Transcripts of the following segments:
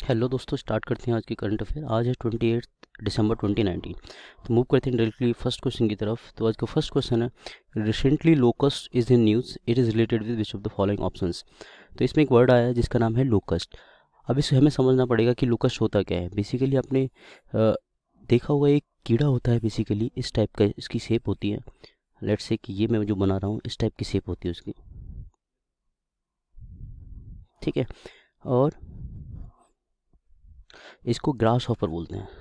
Hello दोस्तों, start करते हैं आज की करंट अफेयर। आज है 28 दिसंबर 2019। तो मूव करते हैं डायरेक्टली फर्स्ट क्वेश्चन की तरफ। तो आज का फर्स्ट क्वेश्चन है, recently locust is in news, it is related with which of the following options. तो इसमें एक वर्ड आया है जिसका नाम है लोकस्ट। अब इसे हमें समझना पड़ेगा कि लोकस्ट होता क्या है। बेसिकली आपने देखा होगा, एक कीड़ा होता है बेसिकली इस टाइप का, इसकी शेप होती है। लेट्स से कि ये मैं जो बना रहा हूँ इस टाइप की शेप होती है उसकी, ठीक है। और इसको ग्रास हॉपर बोलते हैं,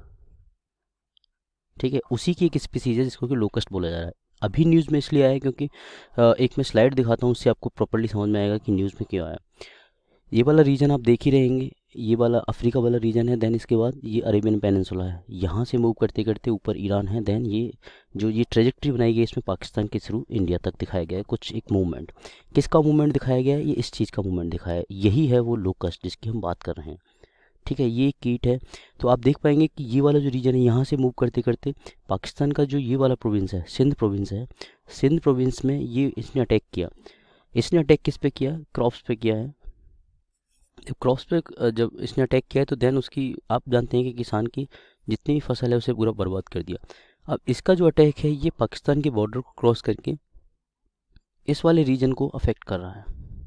ठीक है। उसी की एक स्पीसीज है जिसको कि लोकस्ट बोला जा रहा है। अभी न्यूज़ में इसलिए आया है क्योंकि एक मैं स्लाइड दिखाता हूँ, उससे आपको प्रॉपर्ली समझ में आएगा कि न्यूज़ में क्यों आया। ये वाला रीजन आप देख ही रहेंगे, ये वाला अफ्रीका वाला रीजन है। देन इसके बाद ये अरेबियन पेनिनसुला है, यहाँ से मूव करते करते ऊपर ईरान है। देन ये जो ये ट्रेजेक्ट्री बनाई गई है, इसमें पाकिस्तान के थ्रू इंडिया तक दिखाया गया है कुछ एक मूवमेंट। किसका मूवमेंट दिखाया गया है? ये इस चीज़ का मूवमेंट दिखाया है। यही है वो लोकस्ट जिसकी हम बात कर रहे हैं, ठीक है। ये एक कीट है। तो आप देख पाएंगे कि ये वाला जो रीजन है, यहाँ से मूव करते करते पाकिस्तान का जो ये वाला प्रोविंस है, सिंध प्रोविंस है, सिंध प्रोविंस में ये इसने अटैक किया। इसने अटैक किस पे किया? क्रॉप्स पे किया है। जब क्रॉप्स पे जब इसने अटैक किया है तो देन उसकी आप जानते हैं कि किसान की जितनी भी फसल है उसे पूरा बर्बाद कर दिया। अब इसका जो अटैक है ये पाकिस्तान के बॉर्डर को क्रॉस करके इस वाले रीजन को अफेक्ट कर रहा है।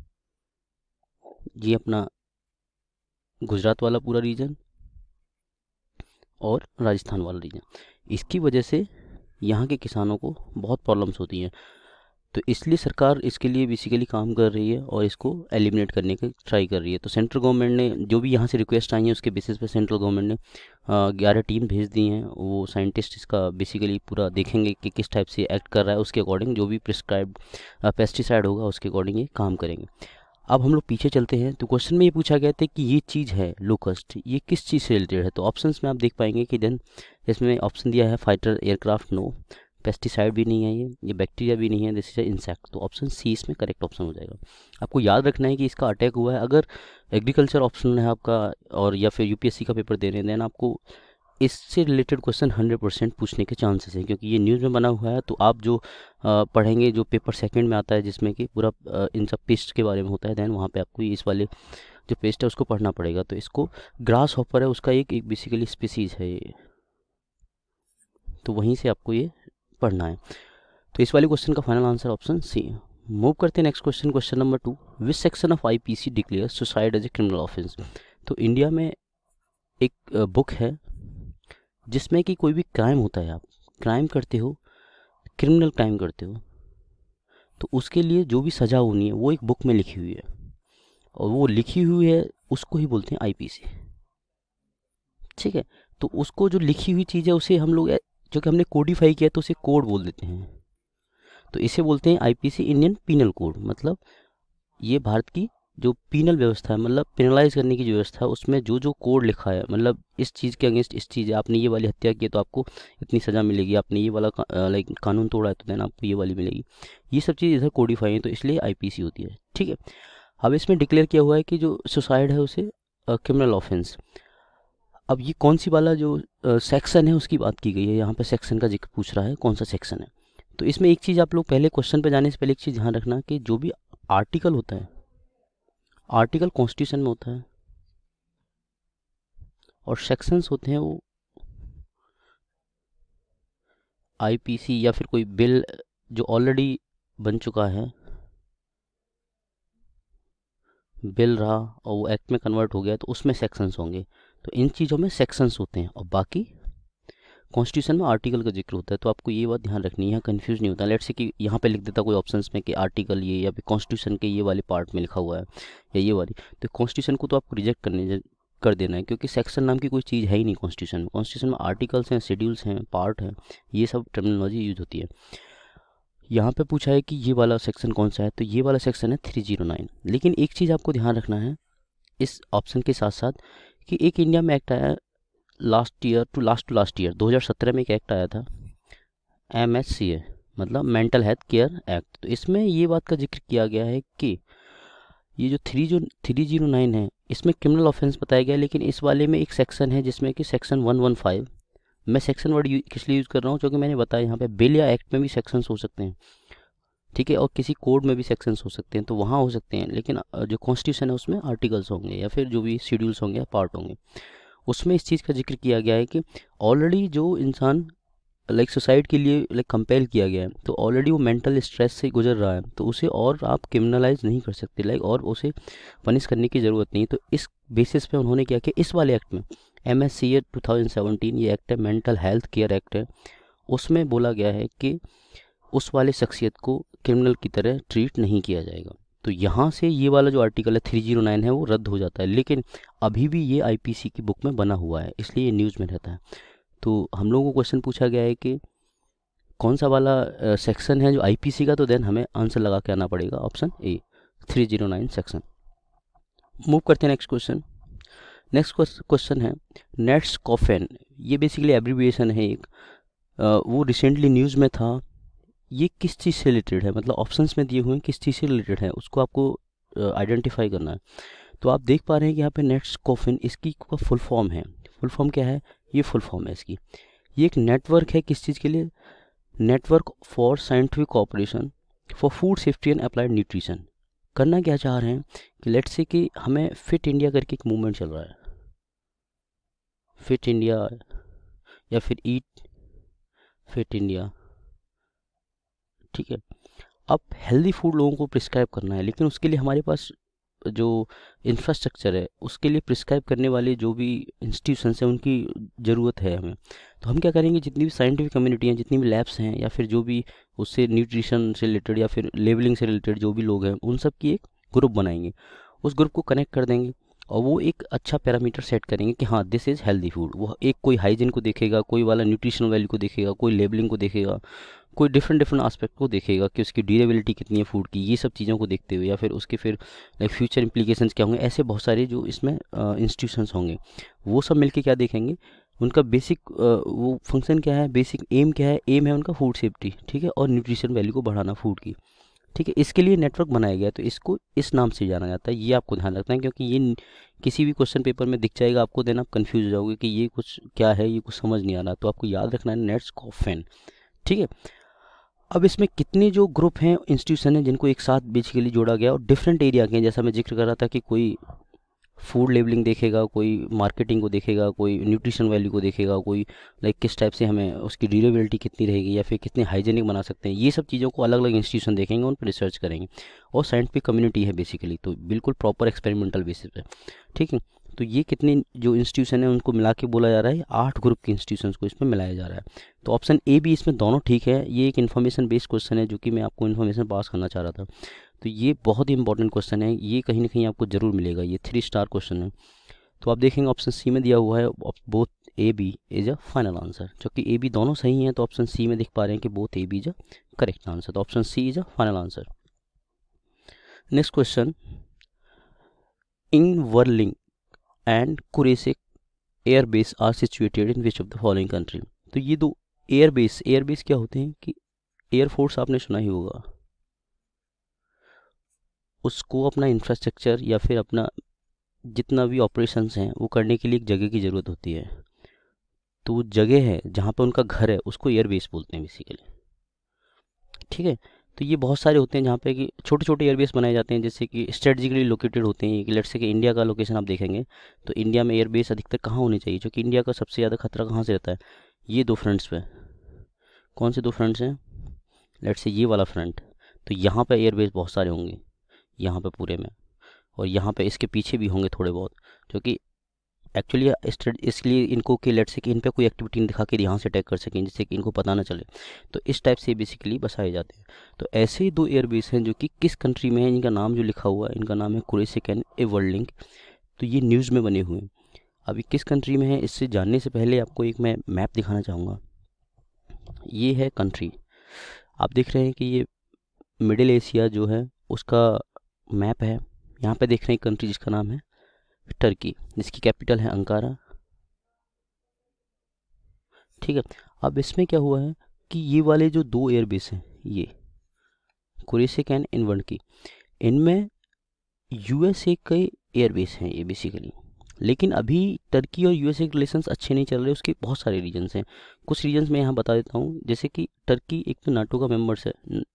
ये अपना गुजरात वाला पूरा रीजन और राजस्थान वाला रीजन। इसकी वजह से यहाँ के किसानों को बहुत प्रॉब्लम्स होती हैं। तो इसलिए सरकार इसके लिए बेसिकली काम कर रही है और इसको एलिमिनेट करने की ट्राई कर रही है। तो सेंट्रल गवर्नमेंट ने जो भी यहाँ से रिक्वेस्ट आई है उसके बेसिस पे सेंट्रल गवर्नमेंट ने 11 टीम भेज दी हैं। वो साइंटिस्ट इसका बेसिकली पूरा देखेंगे कि किस टाइप से एक्ट कर रहा है, उसके अकॉर्डिंग जो भी प्रिस्क्राइब्ड पेस्टिसाइड होगा उसके अकॉर्डिंग ये काम करेंगे। अब हम लोग पीछे चलते हैं। तो क्वेश्चन में ये पूछा गया था कि ये चीज़ है लोकस्ट, ये किस चीज़ से रिलेटेड है। तो ऑप्शंस में आप देख पाएंगे कि देन इसमें ऑप्शन दिया है फाइटर एयरक्राफ्ट, नो। पेस्टिसाइड भी नहीं है, ये बैक्टीरिया भी नहीं है, दिस इज इंसेक्ट। तो ऑप्शन सी इसमें करेक्ट ऑप्शन हो जाएगा। आपको याद रखना है कि इसका अटैक हुआ है। अगर एग्रीकल्चर ऑप्शन है आपका और या फिर यूपीएससी का पेपर दे रहे हैं, देन आपको इससे रिलेटेड क्वेश्चन 100% पूछने के चांसेस हैं, क्योंकि ये न्यूज़ में बना हुआ है। तो आप जो पढ़ेंगे, जो पेपर सेकंड में आता है जिसमें कि पूरा इन सब पेस्ट के बारे में होता है, देन वहाँ पे आपको इस वाले जो पेस्ट है उसको पढ़ना पड़ेगा। तो इसको ग्रास हॉपर है, उसका एक बेसिकली स्पीसीज है ये, तो वहीं से आपको ये पढ़ना है। तो इस वाले क्वेश्चन का final answer option C. Move करते हैं next question, question number 2। Which section of IPC declare suicide as a criminal offence. तो इंडिया में एक बुक है जिसमें कि कोई भी क्राइम होता है, आप क्राइम करते हो, क्रिमिनल क्राइम करते हो, तो उसके लिए जो भी सज़ा होनी है वो एक बुक में लिखी हुई है, और वो लिखी हुई है उसको ही बोलते हैं आईपीसी, ठीक है। तो उसको जो लिखी हुई चीज़ है उसे हम लोग जो कि हमने कोडिफाई किया तो उसे कोड बोल देते हैं। तो इसे बोलते हैं आईपीसी, इंडियन पीनल कोड। मतलब ये भारत की जो पीनल व्यवस्था है, मतलब पेनलाइज करने की जो व्यवस्था है, उसमें जो जो कोड लिखा है, मतलब इस चीज़ के अगेंस्ट इस चीज़, आपने ये वाली हत्या की तो आपको इतनी सज़ा मिलेगी, आपने ये वाला लाइक कानून तोड़ा है तो देन आपको ये वाली मिलेगी। ये सब चीज़ इधर कोडिफाई है, तो इसलिए आईपीसी होती है, ठीक है। अब इसमें डिक्लेयर किया हुआ है कि जो सुसाइड है उसे क्रिमिनल ऑफेंस। अब ये कौन सी वाला जो सेक्शन है उसकी बात की गई है, यहाँ पे सेक्शन का जिक्र पूछ रहा है, कौन सा सेक्शन है। तो इसमें एक चीज़ आप लोग पहले क्वेश्चन पे जाने से पहले एक चीज़ ध्यान रखना कि जो भी आर्टिकल होता है, आर्टिकल कॉन्स्टिट्यूशन में होता है और सेक्शंस होते हैं वो आईपीसी या फिर कोई बिल जो ऑलरेडी बन चुका है, बिल रहा और वो एक्ट में कन्वर्ट हो गया, तो उसमें सेक्शंस होंगे। तो इन चीज़ों में सेक्शंस होते हैं और बाकी कॉन्स्टिट्यूशन में आर्टिकल का जिक्र होता है। तो आपको ये बात ध्यान रखनी है, यहाँ कंफ्यूज नहीं होता। लेट्स से कि यहाँ पे लिख देता कोई ऑप्शंस में कि आर्टिकल ये या फिर कॉन्स्टिट्यूशन के ये वाले पार्ट में लिखा हुआ है या ये वाली, तो कॉन्स्टिट्यूशन को तो आपको रिजेक्ट कर देना है, क्योंकि सेक्शन नाम की कोई चीज़ है ही नहीं कॉन्स्टिट्यूशन में। कॉन्स्टिट्यूशन में आर्टिकल्स हैं, शेड्यूल्स हैं, पार्ट हैं, ये सब टर्मिनोलॉजी यूज होती है। यहाँ पे पूछा है कि ये वाला सेक्शन कौन सा है, तो ये वाला सेक्शन है 309। लेकिन एक चीज़ आपको ध्यान रखना है इस ऑप्शन के साथ साथ कि एक इंडिया में एक्ट आया लास्ट ईयर 2017 में एक एक्ट आया था, MHCA, मतलब मेंटल हेल्थ केयर एक्ट। तो इसमें ये बात का जिक्र किया गया है कि ये जो 309 है इसमें क्रिमिनल ऑफेंस बताया गया है। लेकिन इस वाले में एक सेक्शन है जिसमें कि सेक्शन 115, मैं सेक्शन वर्ड किस लिए यूज़ कर रहा हूँ क्योंकि मैंने बताया यहाँ पे बिल या एक्ट में भी सेक्शंस हो सकते हैं। ठीक है, और किसी कोड में भी सेक्शंस हो सकते हैं, तो वहाँ हो सकते हैं, लेकिन जो कॉन्स्टिट्यूशन है उसमें आर्टिकल्स होंगे या फिर जो भी शेड्यूल्स होंगे या पार्ट होंगे, उसमें इस चीज़ का जिक्र किया गया है कि ऑलरेडी जो इंसान लाइक सुसाइड के लिए लाइक कंपेल किया गया है, तो ऑलरेडी वो मेंटल स्ट्रेस से गुजर रहा है, तो उसे और आप क्रिमिनलाइज नहीं कर सकते, लाइक और उसे पनिश करने की ज़रूरत नहीं। तो इस बेसिस पे उन्होंने क्या किया, इस वाले एक्ट में MSCA 2017 ये एक्ट है, मेंटल हेल्थ केयर एक्ट है, उसमें बोला गया है कि उस वाले शख्सियत को क्रिमिनल की तरह ट्रीट नहीं किया जाएगा। तो यहाँ से ये वाला जो आर्टिकल है 309 है वो रद्द हो जाता है, लेकिन अभी भी ये IPC की बुक में बना हुआ है, इसलिए ये न्यूज़ में रहता है। तो हम लोगों को क्वेश्चन पूछा गया है कि कौन सा वाला सेक्शन है जो IPC का, तो देन हमें आंसर लगा के आना पड़ेगा ऑप्शन ए 309 सेक्शन। मूव करते हैं नेक्स्ट क्वेश्चन। नेक्स्ट क्वेश्चन है नेट्स कॉफेन, ये बेसिकली एब्रीविएशन है एक, वो रिसेंटली न्यूज़ में था। ये किस चीज़ से रिलेटेड है, मतलब ऑप्शंस में दिए हुए हैं किस चीज़ से रिलेटेड है, उसको आपको आइडेंटिफाई करना है। तो आप देख पा रहे हैं कि यहाँ पे नेट्स कॉफिन, इसकी फुल फॉर्म है। फुल फॉर्म क्या है, ये फुल फॉर्म है इसकी। ये एक नेटवर्क है, किस चीज़ के लिए, network for scientific cooperation for food safety and applied nutrition. करना क्या चाह रहे हैं कि लेट्स से कि हमें फिट इंडिया करके एक मूवमेंट चल रहा है, फिट इंडिया या फिर ईट फिट इंडिया, ठीक है। अब हेल्दी फूड लोगों को प्रिस्क्राइब करना है, लेकिन उसके लिए हमारे पास जो इंफ्रास्ट्रक्चर है, उसके लिए प्रिस्क्राइब करने वाले जो भी इंस्टीट्यूशंस हैं उनकी ज़रूरत है हमें। तो हम क्या करेंगे, जितनी भी साइंटिफिक कम्युनिटी हैं, जितनी भी लैब्स हैं, या फिर जो भी उससे न्यूट्रिशन से रिलेटेड या फिर लेबलिंग से रिलेटेड जो भी लोग हैं, उन सब की एक ग्रुप बनाएंगे, उस ग्रुप को कनेक्ट कर देंगे और वो एक अच्छा पैरामीटर सेट करेंगे कि हाँ दिस इज़ हेल्दी फूड। वो एक कोई हाइजीन को देखेगा, कोई वाला न्यूट्रिशनल वैल्यू को देखेगा, कोई लेबलिंग को देखेगा, कोई डिफरेंट एस्पेक्ट को देखेगा कि उसकी ड्यूरेबिलिटी कितनी है फूड की, ये सब चीज़ों को देखते हुए, या फिर उसके फिर लाइक फ्यूचर इंप्लीकेशंस क्या होंगे, ऐसे बहुत सारे जो इसमें इंस्टीट्यूशंस होंगे, वो सब मिलके क्या देखेंगे, उनका बेसिक वो फंक्शन क्या है, बेसिक एम क्या है, एम है उनका फूड सेफ्टी, ठीक है, और न्यूट्रिशन वैल्यू को बढ़ाना फूड की, ठीक है। इसके लिए नेटवर्क बनाया गया है, तो इसको इस नाम से जाना जाता है, ये आपको ध्यान रखना है, क्योंकि ये किसी भी क्वेश्चन पेपर में दिख जाएगा आपको, देन आप कंफ्यूज हो जाओगे कि ये कुछ क्या है, ये कुछ समझ नहीं आ रहा, तो आपको याद रखना है नेट्स कॉफेन, ठीक है। अब इसमें कितने जो ग्रुप हैं, इंस्टीट्यूशन हैं, जिनको एक साथ बेसिकली जोड़ा गया और डिफरेंट एरिया के हैं, जैसा मैं जिक्र कर रहा था कि कोई फूड लेबलिंग देखेगा, कोई मार्केटिंग को देखेगा, कोई न्यूट्रिशन वैल्यू को देखेगा, कोई लाइक किस टाइप से हमें उसकी ड्यूरेबिलिटी कितनी रहेगी या फिर कितने हाइजीनिक बना सकते हैं, ये सब चीज़ों को अलग अलग इंस्टीट्यूशन देखेंगे, उन पर रिसर्च करेंगे। और साइंटिफिक कम्युनिटी है बेसिकली, तो बिल्कुल प्रॉपर एक्सपेरिमेंटल बेसिस पे, ठीक है। तो ये कितने जो इंस्टीट्यूशन है उनको मिला के बोला जा रहा है, 8 ग्रुप के इंस्टीट्यूशंस को इसमें मिलाया जा रहा है। तो ऑप्शन ए भी इसमें दोनों ठीक है। ये एक इन्फॉर्मेशन बेस्ड क्वेश्चन है, जो कि मैं आपको इन्फॉर्मेशन पास करना चाह रहा था, तो ये बहुत ही इंपॉर्टेंट क्वेश्चन है, ये कहीं ना कहीं आपको जरूर मिलेगा, ये 3 स्टार क्वेश्चन है। तो आप देखेंगे ऑप्शन सी में दिया हुआ है both A B is a final answer, जबकि ए बी दोनों सही हैं, तो ऑप्शन सी में देख पा रहे हैं कि both A B is a correct answer, तो option C is a final answer. Next question, Incirlik and Kurecik airbase are situated in which of the following country. तो ये दो एयरबेस क्या होते हैं कि एयरफोर्स आपने सुना ही होगा, उसको अपना इंफ्रास्ट्रक्चर या फिर अपना जितना भी ऑपरेशंस हैं वो करने के लिए एक जगह की ज़रूरत होती है। तो वो जगह है जहाँ पे उनका घर है, उसको एयरबेस बोलते हैं बेसिकली, ठीक है। तो ये बहुत सारे होते हैं जहाँ पे कि छोटे छोटे एयरबेस बनाए जाते हैं, जैसे कि स्ट्रेटजिकली लोकेटेड होते हैं, कि लेट्स से कि इंडिया का लोकेशन आप देखेंगे तो इंडिया में एयरबेस अधिकतर कहाँ होने चाहिए, क्योंकि इंडिया का सबसे ज़्यादा खतरा कहाँ से रहता है, ये 2 फ्रंट्स पे। कौन से 2 फ्रंट्स हैं, लेट्स से ये वाला फ्रंट, तो यहाँ पे एयरबेस बहुत सारे होंगे, यहाँ पे पूरे में, और यहाँ पे इसके पीछे भी होंगे थोड़े बहुत, क्योंकि एक्चुअली इसलिए इनको कि लेट्स से कि इन पे कोई एक्टिविटी नहीं दिखा के यहाँ से अटैक कर सकें, जिससे कि इनको पता ना चले, तो इस टाइप से बेसिकली बसाए जाते हैं। तो ऐसे ही 2 एयरबेस हैं जो कि किस कंट्री में है, इनका नाम जो लिखा हुआ है, इनका नाम है कुरेसिक एंड एवर्लिंग। तो ये न्यूज़ में बने हुए हैं, अभी किस कंट्री में है इससे जानने से पहले आपको एक मैं मैप दिखाना चाहूँगा। ये है कंट्री, आप देख रहे हैं कि ये मिडिल एशिया जो है उसका मैप है। यहाँ पे देख रहे हैं कंट्री जिसका नाम है टर्की, जिसकी कैपिटल है अंकारा, ठीक है। अब इसमें क्या हुआ है कि ये वाले जो 2 एयरबेस हैं, ये कुरेसिक एंड इनवर्ड की, इनमें यूएसए के एयरबेस हैं ये बेसिकली, लेकिन अभी टर्की और यूएसए के रिलेशंस अच्छे नहीं चल रहे, उसके बहुत सारे रीजन्स हैं। कुछ रीजन्स मैं यहाँ बता देता हूँ, जैसे कि टर्की एक तो नाटो का मेंबर्स है,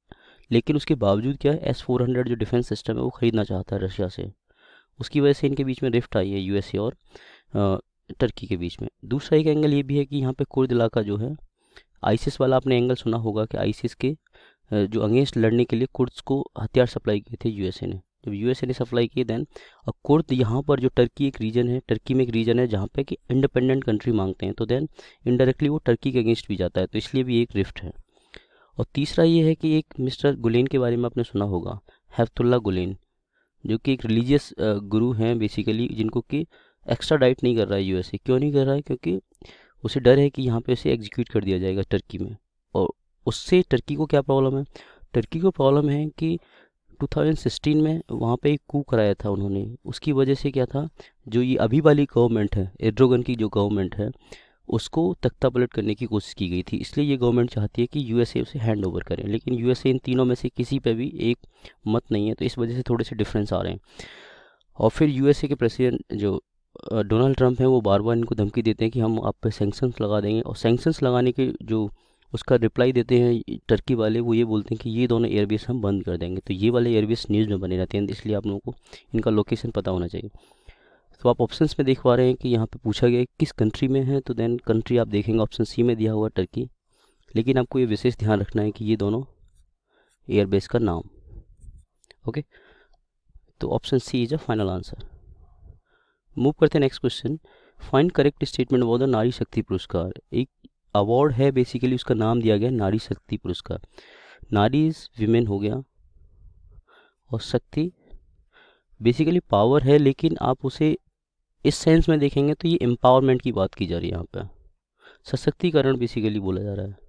लेकिन उसके बावजूद क्या है, S-400 जो डिफेंस सिस्टम है वो ख़रीदना चाहता है रशिया से। उसकी वजह से इनके बीच में रिफ्ट आई है USA और टर्की के बीच में। दूसरा एक एंगल ये भी है कि यहाँ पे कुर्द इलाका जो है, आईसिस वाला आपने एंगल सुना होगा कि आईसिस के जो अगेंस्ट लड़ने के लिए कुर्द्स को हथियार सप्लाई किए थे USA ने। जब USA ने सप्लाई किए देन कुर्द यहाँ पर जो टर्की एक रीजन है, टर्की में एक रीजन है जहाँ पे कि इंडिपेंडेंट कंट्री मांगते हैं, तो देन इनडायरेक्टली वो टर्की के अगेंस्ट भी जाता है, तो इसलिए भी एक रिफ्ट है। और तीसरा ये है कि एक मिस्टर गुलेन के बारे में आपने सुना होगा, हैफतुल्ला गुलेन, जो कि एक रिलीजियस गुरु हैं बेसिकली, जिनको कि एक्स्ट्रा डाइट नहीं कर रहा है USA। क्यों नहीं कर रहा है? क्योंकि उसे डर है कि यहाँ पे उसे एग्जीक्यूट कर दिया जाएगा टर्की में। और उससे टर्की को क्या प्रॉब्लम है? टर्की को प्रॉब्लम है कि 2016 में वहाँ पे एक कू कराया था उन्होंने। उसकी वजह से क्या था, जो ये अभी वाली गवर्नमेंट है, एर्डोगन की जो गवर्नमेंट है, उसको तख्ता पलट करने की कोशिश की गई थी। इसलिए ये गवर्नमेंट चाहती है कि USA उसे हैंड ओवर करें, लेकिन USA इन तीनों में से किसी पे भी एक मत नहीं है, तो इस वजह से थोड़े से डिफरेंस आ रहे हैं। और फिर USA के प्रेसिडेंट जो डोनाल्ड ट्रंप हैं, वो बार बार इनको धमकी देते हैं कि हम आप पे सैंक्शंस लगा देंगे, और सैंक्शंस लगाने के जो उसका रिप्लाई देते हैं टर्की वाले, वो ये बोलते हैं कि ये दोनों एयरबेस हम बंद कर देंगे। तो ये वाले एयरबेस न्यूज़ में बने रहते हैं, इसलिए आप लोगों को इनका लोकेशन पता होना चाहिए। तो आप ऑप्शंस में देख पा रहे हैं कि यहाँ पे पूछा गया है किस कंट्री में है, तो देन कंट्री आप देखेंगे ऑप्शन सी में दिया हुआ टर्की, लेकिन आपको ये विशेष ध्यान रखना है कि ये दोनों एयरबेस का नाम। ओके, तो option C is a final answer. Move करते हैं next question. Find correct statement about the Nari Shakti पुरस्कार। एक अवार्ड है बेसिकली, उसका नाम दिया गया नारी शक्ति पुरस्कार। नारी इज विमेन हो गया, और शक्ति बेसिकली पावर है, लेकिन आप उसे इस सेंस में देखेंगे तो ये एम्पावरमेंट की बात की जा रही है, यहाँ पे सशक्तिकरण बेसिकली बोला जा रहा है।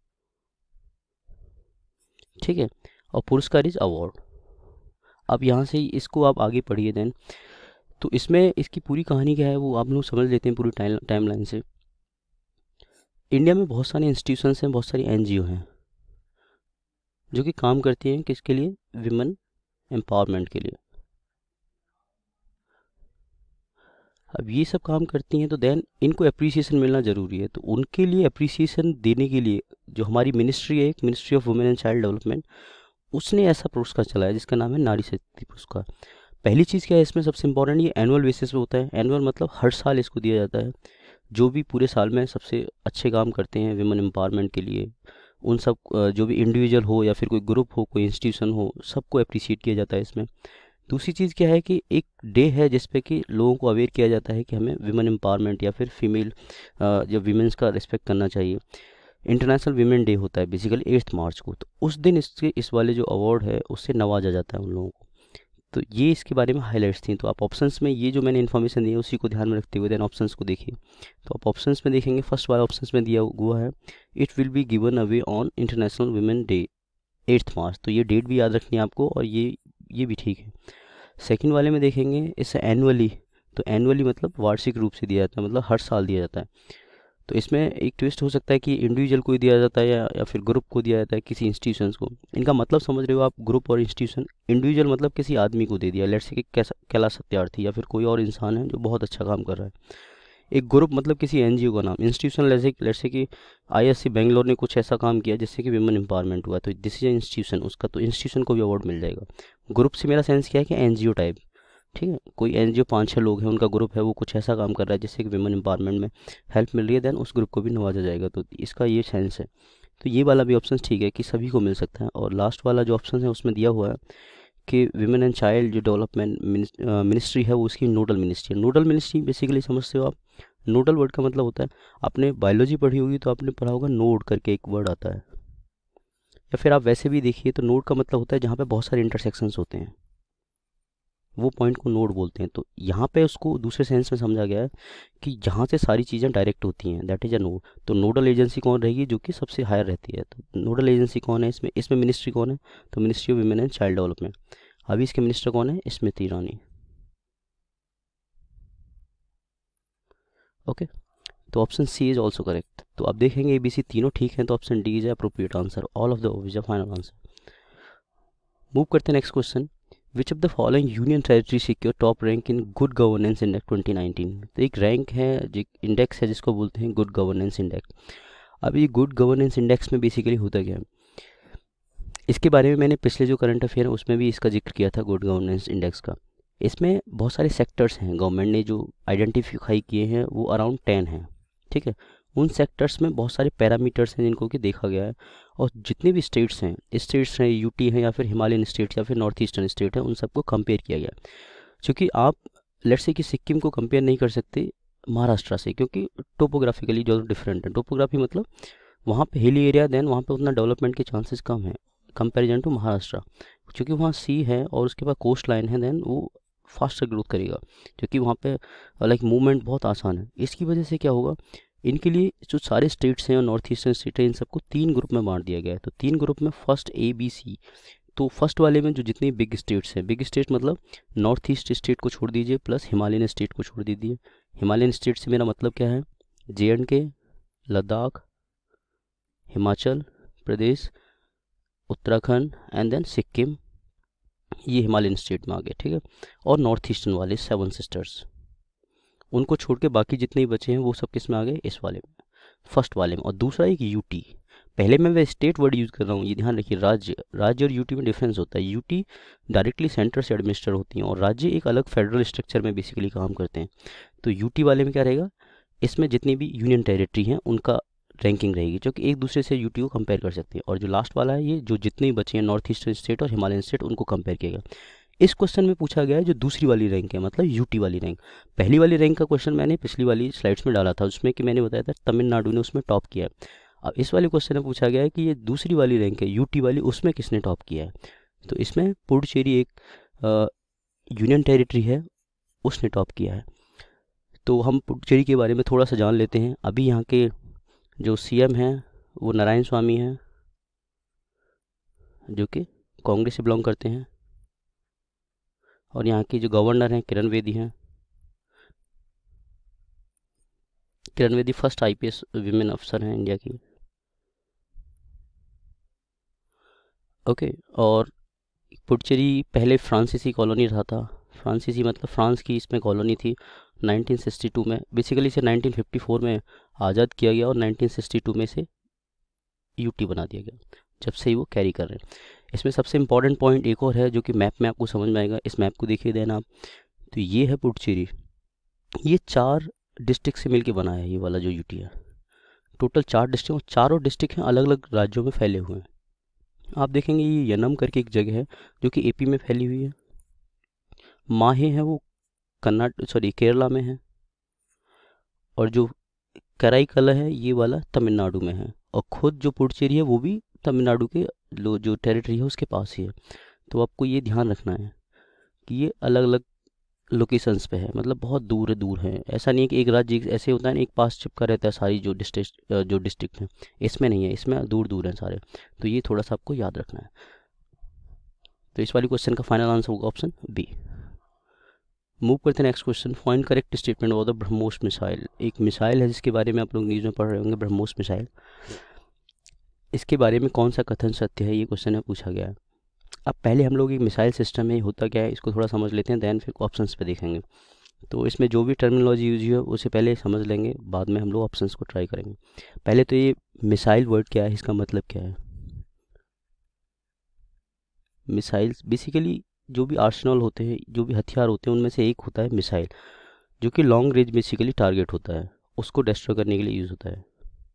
ठीक है, और पुरस्कार इज अवार्ड। अब यहाँ से इसको आप आगे पढ़िए देन, तो इसमें इसकी पूरी कहानी क्या है वो आप लोग समझ लेते हैं पूरी टाइमलाइन से। इंडिया में बहुत सारे इंस्टीट्यूशंस हैं, बहुत सारी NGO हैं जो कि काम करती हैं किसके लिए? विमेन एम्पावरमेंट के लिए। अब ये सब काम करती हैं, तो देन इनको अप्रिसिएशन मिलना ज़रूरी है। तो उनके लिए अप्रिसिएशन देने के लिए जो हमारी मिनिस्ट्री है, एक ministry of women and child development, उसने ऐसा पुरस्कार चलाया जिसका नाम है नारी शक्ति पुरस्कार। पहली चीज़ क्या है इसमें सबसे इम्पॉर्टेंट, ये एनुअल बेसिस पे होता है। एनुअल मतलब हर साल इसको दिया जाता है। जो भी पूरे साल में सबसे अच्छे काम करते हैं विमेन एम्पावरमेंट के लिए, उन सब जो भी इंडिविजुअल हो या फिर कोई ग्रुप हो, कोई इंस्टीट्यूशन हो, सबको अप्रिशिएट किया जाता है इसमें। दूसरी चीज़ क्या है कि एक डे है जिस पे कि लोगों को अवेयर किया जाता है कि हमें विमेन एम्पावरमेंट या फिर फीमेल या वीमेंस का रिस्पेक्ट करना चाहिए। इंटरनेशनल वीमेन डे होता है बेसिकली 8 मार्च को, तो उस दिन इस वाले जो अवार्ड है उससे नवाजा जाता है उन लोगों को। तो ये इसके बारे में हाईलाइट्स थी। तो आप ऑप्शंस में ये जो मैंने इन्फॉर्मेशन दी है उसी को ध्यान में रखते हुए देन ऑप्शंस को देखिए। तो आप ऑप्शंस में देखेंगे, फर्स्ट वाला ऑप्शंस में दिया हुआ है it will be given away on international women day 8 March. तो ये डेट भी याद रखनी है आपको, और ये भी ठीक है। सेकंड वाले में देखेंगे इसे एनुअली, तो एनुअली मतलब वार्षिक रूप से दिया जाता है, मतलब हर साल दिया जाता है। तो इसमें एक ट्विस्ट हो सकता है कि इंडिविजुअल को दिया जाता है या फिर ग्रुप को दिया जाता है, किसी इंस्टीट्यूशंस को। इनका मतलब समझ रहे हो आप, ग्रुप और इंस्टीट्यूशन। इंडिविजुअल मतलब किसी आदमी को दे दिया, लेट्स से कि कैलाश सत्यार्थी या फिर कोई और इंसान है जो बहुत अच्छा काम कर रहा है। एक ग्रुप मतलब किसी NGO का नाम। इंस्टीट्यूशन लेट्स से कि ISC बेंगलोर ने कुछ ऐसा काम किया जिससे कि विमेन एम्पावरमेंट हुआ, तो दिस इज इंस्टीट्यूशन, उसका तो इंस्टीट्यूशन को भी अवार्ड मिल जाएगा। ग्रुप से मेरा सेंस क्या है कि NGO टाइप, ठीक है, कोई NGO 5-6 लोग हैं, उनका ग्रुप है, वो कुछ ऐसा काम कर रहा है जिससे कि विमेन एम्पावरमेंट में हेल्प मिल रही है, देन उस ग्रुप को भी नवाजा जाएगा। तो इसका ये सेंस है। तो ये वाला भी ऑप्शन ठीक है कि सभी को मिल सकता है। और लास्ट वाला जो ऑप्शन है उसमें दिया हुआ है कि विमेन एंड चाइल्ड जो डेवलपमेंट मिनिस्ट्री है वो उसकी नोडल मिनिस्ट्री है। नोडल मिनिस्ट्री बेसिकली समझते हो आप, नोडल वर्ड का मतलब होता है, आपने बायोलॉजी पढ़ी होगी तो आपने पढ़ा होगा नोड करके एक वर्ड आता है, या फिर आप वैसे भी देखिए तो नोड का मतलब होता है जहाँ पे बहुत सारे इंटरसेक्शंस होते हैं, वो पॉइंट को नोड बोलते हैं। तो यहाँ पे उसको दूसरे सेंस में समझा गया है कि जहाँ से सारी चीज़ें डायरेक्ट होती हैं, दैट इज अ नोड। तो नोडल एजेंसी कौन रहेगी? जो कि सबसे हायर रहती है। तो नोडल एजेंसी कौन है इसमें मिनिस्ट्री कौन है? तो ministry of women and child development. अभी इसके मिनिस्टर कौन है? स्मृति ईरानी। ओके, तो option C is also correct. तो अब देखेंगे ABC तीनों ठीक हैं, तो option D is appropriate answer, all of the is a final answer. Move करते हैं next question. Which of the following union territory secure top rank in good governance index 2019। तो एक रैंक है, इंडेक्स है जिसको बोलते हैं गुड गवर्नेंस इंडेक्स। अब ये गुड गवर्नेंस इंडेक्स में बेसिकली होता क्या है, इसके बारे में मैंने पिछले जो करंट अफेयर है उसमें भी इसका जिक्र किया था, गुड गवर्नेंस इंडेक्स का। इसमें बहुत सारे सेक्टर्स हैं गवर्नमेंट ने जो आइडेंटिफाई किए हैं, वो अराउंड 10 हैं, ठीक है। उन सेक्टर्स में बहुत सारे पैरामीटर्स हैं जिनको कि देखा गया है, और जितने भी स्टेट्स हैं, यूटी हैं या फिर हिमालयन स्टेट्स या फिर नॉर्थ ईस्टर्न स्टेट है, उन सबको कंपेयर किया गया। क्योंकि आप लेट्स से कि सिक्किम को कंपेयर नहीं कर सकते महाराष्ट्र से, क्योंकि टोपोग्राफिकली जो डिफरेंट है। टोपोग्राफी मतलब वहाँ पे हिली एरिया, देन वहाँ पे उतना डेवलपमेंट के चांसेस कम है कंपैरिजन टू महाराष्ट्र। क्योंकि वहाँ सी है और उसके बाद कोस्ट लाइन है, देन वो फास्टर ग्रोथ करेगा, क्योंकि वहाँ पे लाइक मूवमेंट बहुत आसान है। इसकी वजह से क्या होगा, इनके लिए जो सारे स्टेट्स हैं और नॉर्थ ईस्टर्न स्टेट है, इन सबको 3 ग्रुप में बांट दिया गया है। तो 3 ग्रुप में फर्स्ट ABC। तो फर्स्ट वाले में जो जितने बिग स्टेट्स हैं, बिग स्टेट मतलब नॉर्थ ईस्ट स्टेट को छोड़ दीजिए प्लस हिमालयन स्टेट को छोड़ दीजिए। हिमालयन स्टेट से मेरा मतलब क्या है, JNK, Ladakh, Himachal Pradesh, Uttarakhand and then Sikkim, ये हिमालयन स्टेट में आ गए, ठीक है। और नॉर्थ ईस्टर्न वाले 7 सिस्टर्स, उनको छोड़ के बाकी जितने ही बचे हैं वो सब किस में आ गए, इस वाले में, फर्स्ट वाले में। और दूसरा एक यूटी, पहले मैं वह स्टेट वर्ड यूज़ कर रहा हूँ, ये ध्यान रखिए। राज्य और यूटी में डिफरेंस होता है। यूटी डायरेक्टली सेंटर से एडमिनिस्टर होती हैं और राज्य एक अलग फेडरल स्ट्रक्चर में बेसिकली काम करते हैं। तो यूटी वाले में क्या रहेगा, इसमें जितनी भी यूनियन टेरिटरी हैं उनका रैंकिंग रहेगी, जो कि एक दूसरे से यूटी को कंपेयर कर सकते हैं। और जो लास्ट वाला है, ये जो जितने भी बचे हैं नॉर्थ ईस्टर्न स्टेट और हिमालयन स्टेट, उनको कंपेयर किया गया। इस क्वेश्चन में पूछा गया है जो दूसरी वाली रैंक है, मतलब यूटी वाली रैंक। पहली वाली रैंक का क्वेश्चन मैंने पिछली वाली स्लाइड्स में डाला था, उसमें कि मैंने बताया था तमिलनाडु ने उसमें टॉप किया है। अब इस वाले क्वेश्चन में पूछा गया है कि ये दूसरी वाली रैंक है यूटी वाली, उसमें किसने टॉप किया है। तो इसमें पुडुचेरी एक यूनियन टेरिटरी है, उसने टॉप किया है। तो हम पुडुचेरी के बारे में थोड़ा सा जान लेते हैं। अभी यहाँ के जो CM हैं वो नारायण स्वामी हैं, जो कि कांग्रेस से बिलोंग करते हैं। और यहाँ की जो गवर्नर हैं किरण बेदी हैं। Kiran Bedi first IPS women अफसर हैं इंडिया की, ओके। और पुडुचेरी पहले फ्रांसीसी कॉलोनी रहा था। फ्रांसीसी मतलब फ्रांस की इसमें कॉलोनी थी 1962 में। बेसिकली इसे 1954 में आज़ाद किया गया और 1962 में से यूटी बना दिया गया, जब से ही वो कैरी कर रहे हैं। इसमें सबसे इंपॉर्टेंट पॉइंट एक और है जो कि मैप में आपको समझ में आएगा। इस मैप को देखिए देना आप, तो ये है पुडुचेरी, ये 4 डिस्ट्रिक्ट से मिलके बना है ये वाला जो यूटी है। टोटल 4 डिस्ट्रिक्ट, और चारों डिस्ट्रिक्ट हैं अलग अलग राज्यों में फैले हुए हैं। आप देखेंगे ये यनम करके एक जगह है जो कि AP में फैली हुई है। माहे है वो केरला में है। और जो कराईकला है ये वाला तमिलनाडु में है। और खुद जो पुडुचेरी है वो भी तमिलनाडु के जो टेरिटरी है उसके पास ही है। तो आपको ये ध्यान रखना है कि ये अलग अलग लोकेशंस पे है, मतलब बहुत दूर है। ऐसा नहीं है कि एक राज्य ऐसे होता है ना, एक पास चिपका रहता है सारी जो डिस्ट्रिक्ट हैं। इसमें नहीं है, इसमें दूर हैं सारे। तो ये थोड़ा सा आपको याद रखना है। तो इस वाले क्वेश्चन का फाइनल आंसर होगा ऑप्शन B। मूव करते हैं next question. Find correct statement of the BrahMos missile. एक मिसाइल है जिसके बारे में आप लोग न्यूज़ में पढ़ रहे होंगे, ब्रह्मोस मिसाइल। इसके बारे में कौन सा कथन सत्य है, ये क्वेश्चन में पूछा गया है। अब पहले हम लोग एक मिसाइल सिस्टम में होता क्या है इसको थोड़ा समझ लेते हैं, देन फिर ऑप्शंस पे देखेंगे। तो इसमें जो भी टर्मिनोलॉजी यूज हुई है उसे पहले समझ लेंगे, बाद में हम लोग ऑप्शंस को ट्राई करेंगे। पहले तो ये मिसाइल वर्ड क्या है, इसका मतलब क्या है। मिसाइल्स बेसिकली जो भी आर्सेनल होते हैं, जो भी हथियार होते हैं, उनमें से एक होता है मिसाइल, जो कि लॉन्ग रेंज बेसिकली टारगेट होता है, उसको डिस्ट्रॉय करने के लिए यूज़ होता है।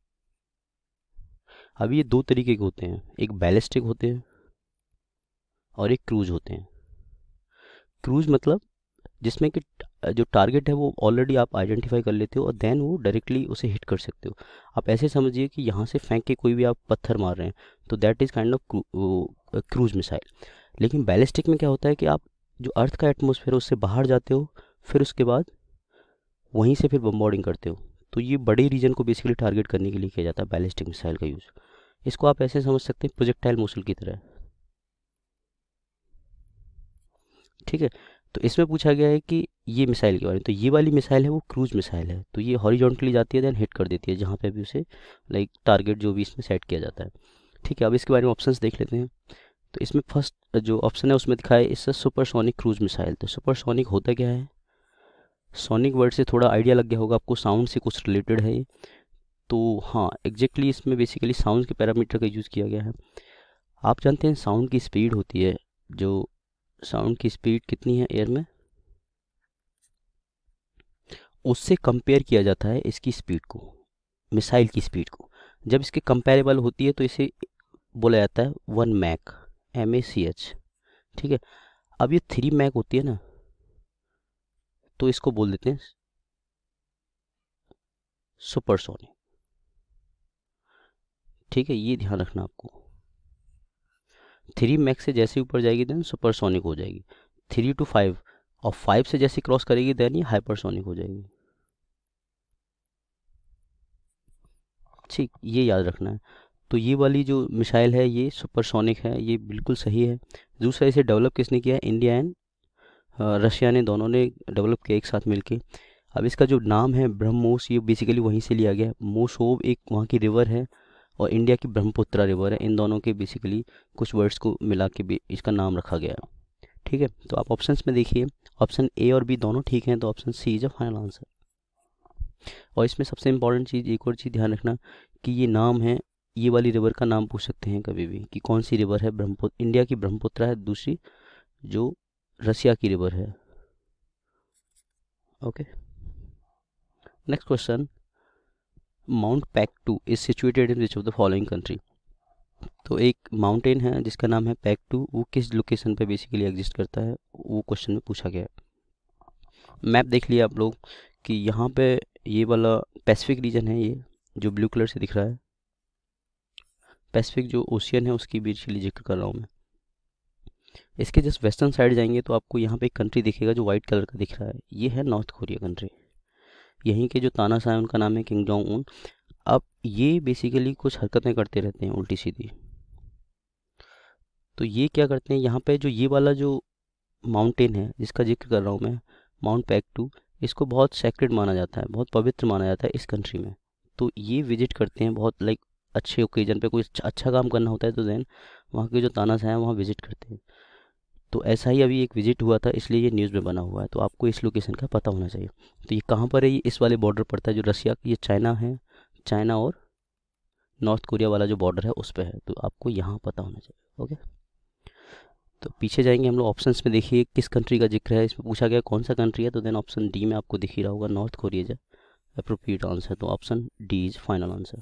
अब ये 2 तरीके के होते हैं, एक बैलिस्टिक होते हैं और एक क्रूज होते हैं। क्रूज मतलब जिसमें कि जो टारगेट है वो ऑलरेडी आप आइडेंटिफाई कर लेते हो और देन वो डायरेक्टली उसे हिट कर सकते हो। आप ऐसे समझिए कि यहाँ से फेंक के कोई भी आप पत्थर मार रहे हैं, तो that is kind of cruise missile. लेकिन बैलिस्टिक में क्या होता है कि आप जो अर्थ का एटमॉस्फेयर है उससे बाहर जाते हो, फिर उसके बाद वहीं से फिर बम्बार्डिंग करते हो। तो ये बड़े रीजन को बेसिकली टारगेट करने के लिए किया जाता है बैलिस्टिक मिसाइल का यूज़। इसको आप ऐसे समझ सकते हैं प्रोजेक्टाइल मिसाइल की तरह, ठीक है। तो इसमें पूछा गया है कि ये मिसाइल के बारे में, तो ये वाली मिसाइल है वो क्रूज मिसाइल है। तो ये हॉरिजॉन्टली जाती है देन हिट कर देती है जहाँ पे भी उसे लाइक टारगेट जो भी इसमें सेट किया जाता है, ठीक है। अब इसके बारे में ऑप्शंस देख लेते हैं। तो इसमें फर्स्ट जो ऑप्शन है उसमें दिखा है इससे सुपरसोनिक क्रूज मिसाइल। तो सुपरसोनिक होता क्या है, सोनिक वर्ड से थोड़ा आइडिया लग गया होगा आपको, साउंड से कुछ रिलेटेड है ये। तो हाँ एग्जैक्टली इसमें बेसिकली साउंड के पैरामीटर का यूज़ किया गया है। आप जानते हैं साउंड की स्पीड होती है, जो साउंड की स्पीड कितनी है एयर में, उससे कंपेयर किया जाता है इसकी स्पीड को, मिसाइल की स्पीड को। जब इसके कंपेरेबल होती है तो इसे बोला जाता है 1 मैक, MACH। ठीक है, अब ये 3 मैक होती है ना, तो इसको बोल देते हैं सुपरसोनिक। ठीक है, ये ध्यान रखना आपको। 3 मैक से जैसे ऊपर जाएगी देन सुपरसोनिक हो जाएगी, 3 to 5, और 5 से जैसे क्रॉस करेगी देन ये हाइपरसोनिक हो जाएगी। ठीक, ये याद रखना है। तो ये वाली जो मिसाइल है ये सुपरसोनिक है, ये बिल्कुल सही है। दूसरा, इसे डेवलप किसने किया है, इंडिया एंड रशिया ने, दोनों ने डेवलप किया एक साथ मिलके। अब इसका जो नाम है ब्रह्मोस, ये बेसिकली वहीं से लिया गया है। मोसोव एक वहाँ की रिवर है और इंडिया की ब्रह्मपुत्रा रिवर है, इन दोनों के बेसिकली कुछ वर्ड्स को मिला के भी इसका नाम रखा गया है। ठीक है, तो आप ऑप्शंस में देखिए, ऑप्शन ए और बी दोनों ठीक हैं, तो option C is a final answer. और इसमें सबसे इंपॉर्टेंट चीज़, एक और चीज़ ध्यान रखना कि ये नाम है, ये वाली रिवर का नाम पूछ सकते हैं कभी भी कि कौन सी रिवर है, ब्रह्मपुत्र, इंडिया की ब्रह्मपुत्रा है, दूसरी जो रसिया की रिवर है। Okay, next question, Mount Paektu is situated in which of the following country. तो एक माउंटेन है जिसका नाम है पैक्टू, वो किस लोकेशन पे बेसिकली एग्जिस्ट करता है, वो क्वेश्चन में पूछा गया है। मैप देख लिया आप लोग कि यहाँ पे ये वाला पैसिफिक रीजन है, ये जो ब्लू कलर से दिख रहा है, पैसिफिक जो ओशियन है उसकी बेसिकली जिक्र कर रहा हूँ मैं। इसके जस्ट वेस्टर्न साइड जाएंगे तो आपको यहाँ पे एक कंट्री दिखेगा जो वाइट कलर का दिख रहा है, ये है नॉर्थ कोरिया कंट्री। यहीं के जो तानाशाह है उनका नाम है किंग जोंग उन। अब ये बेसिकली कुछ हरकतें करते रहते हैं उल्टी सीधी। तो ये क्या करते हैं, यहाँ पे जो ये वाला जो माउंटेन है जिसका जिक्र कर रहा हूँ मैं, माउंट पैक्टू, इसको बहुत सेक्रेड माना जाता है, बहुत पवित्र माना जाता है इस कंट्री में। तो ये विजिट करते हैं बहुत, लाइक अच्छे ओकेजन पे, कोई अच्छा काम करना होता है तो देन वहाँ के जो तानाशाह हैं वहाँ विजिट करते हैं। तो ऐसा ही अभी एक विजिट हुआ था, इसलिए ये न्यूज़ में बना हुआ है, तो आपको इस लोकेशन का पता होना चाहिए। तो ये कहाँ पर है, ये इस वाले बॉर्डर पड़ता है जो रसिया, ये चाइना है, चाइना और नॉर्थ कोरिया वाला जो बॉर्डर है उस पर है, तो आपको यहाँ पता होना चाहिए। ओके, तो पीछे जाएंगे हम लोग, ऑप्शंस में देखिए किस कंट्री का जिक्र है, इसमें पूछा गया कौन सा कंट्री है, तो देन ऑप्शन डी में आपको दिख ही रहा होगा नॉर्थ कोरिया जो अप्रोप्रिएट आंसर, तो option D is final answer.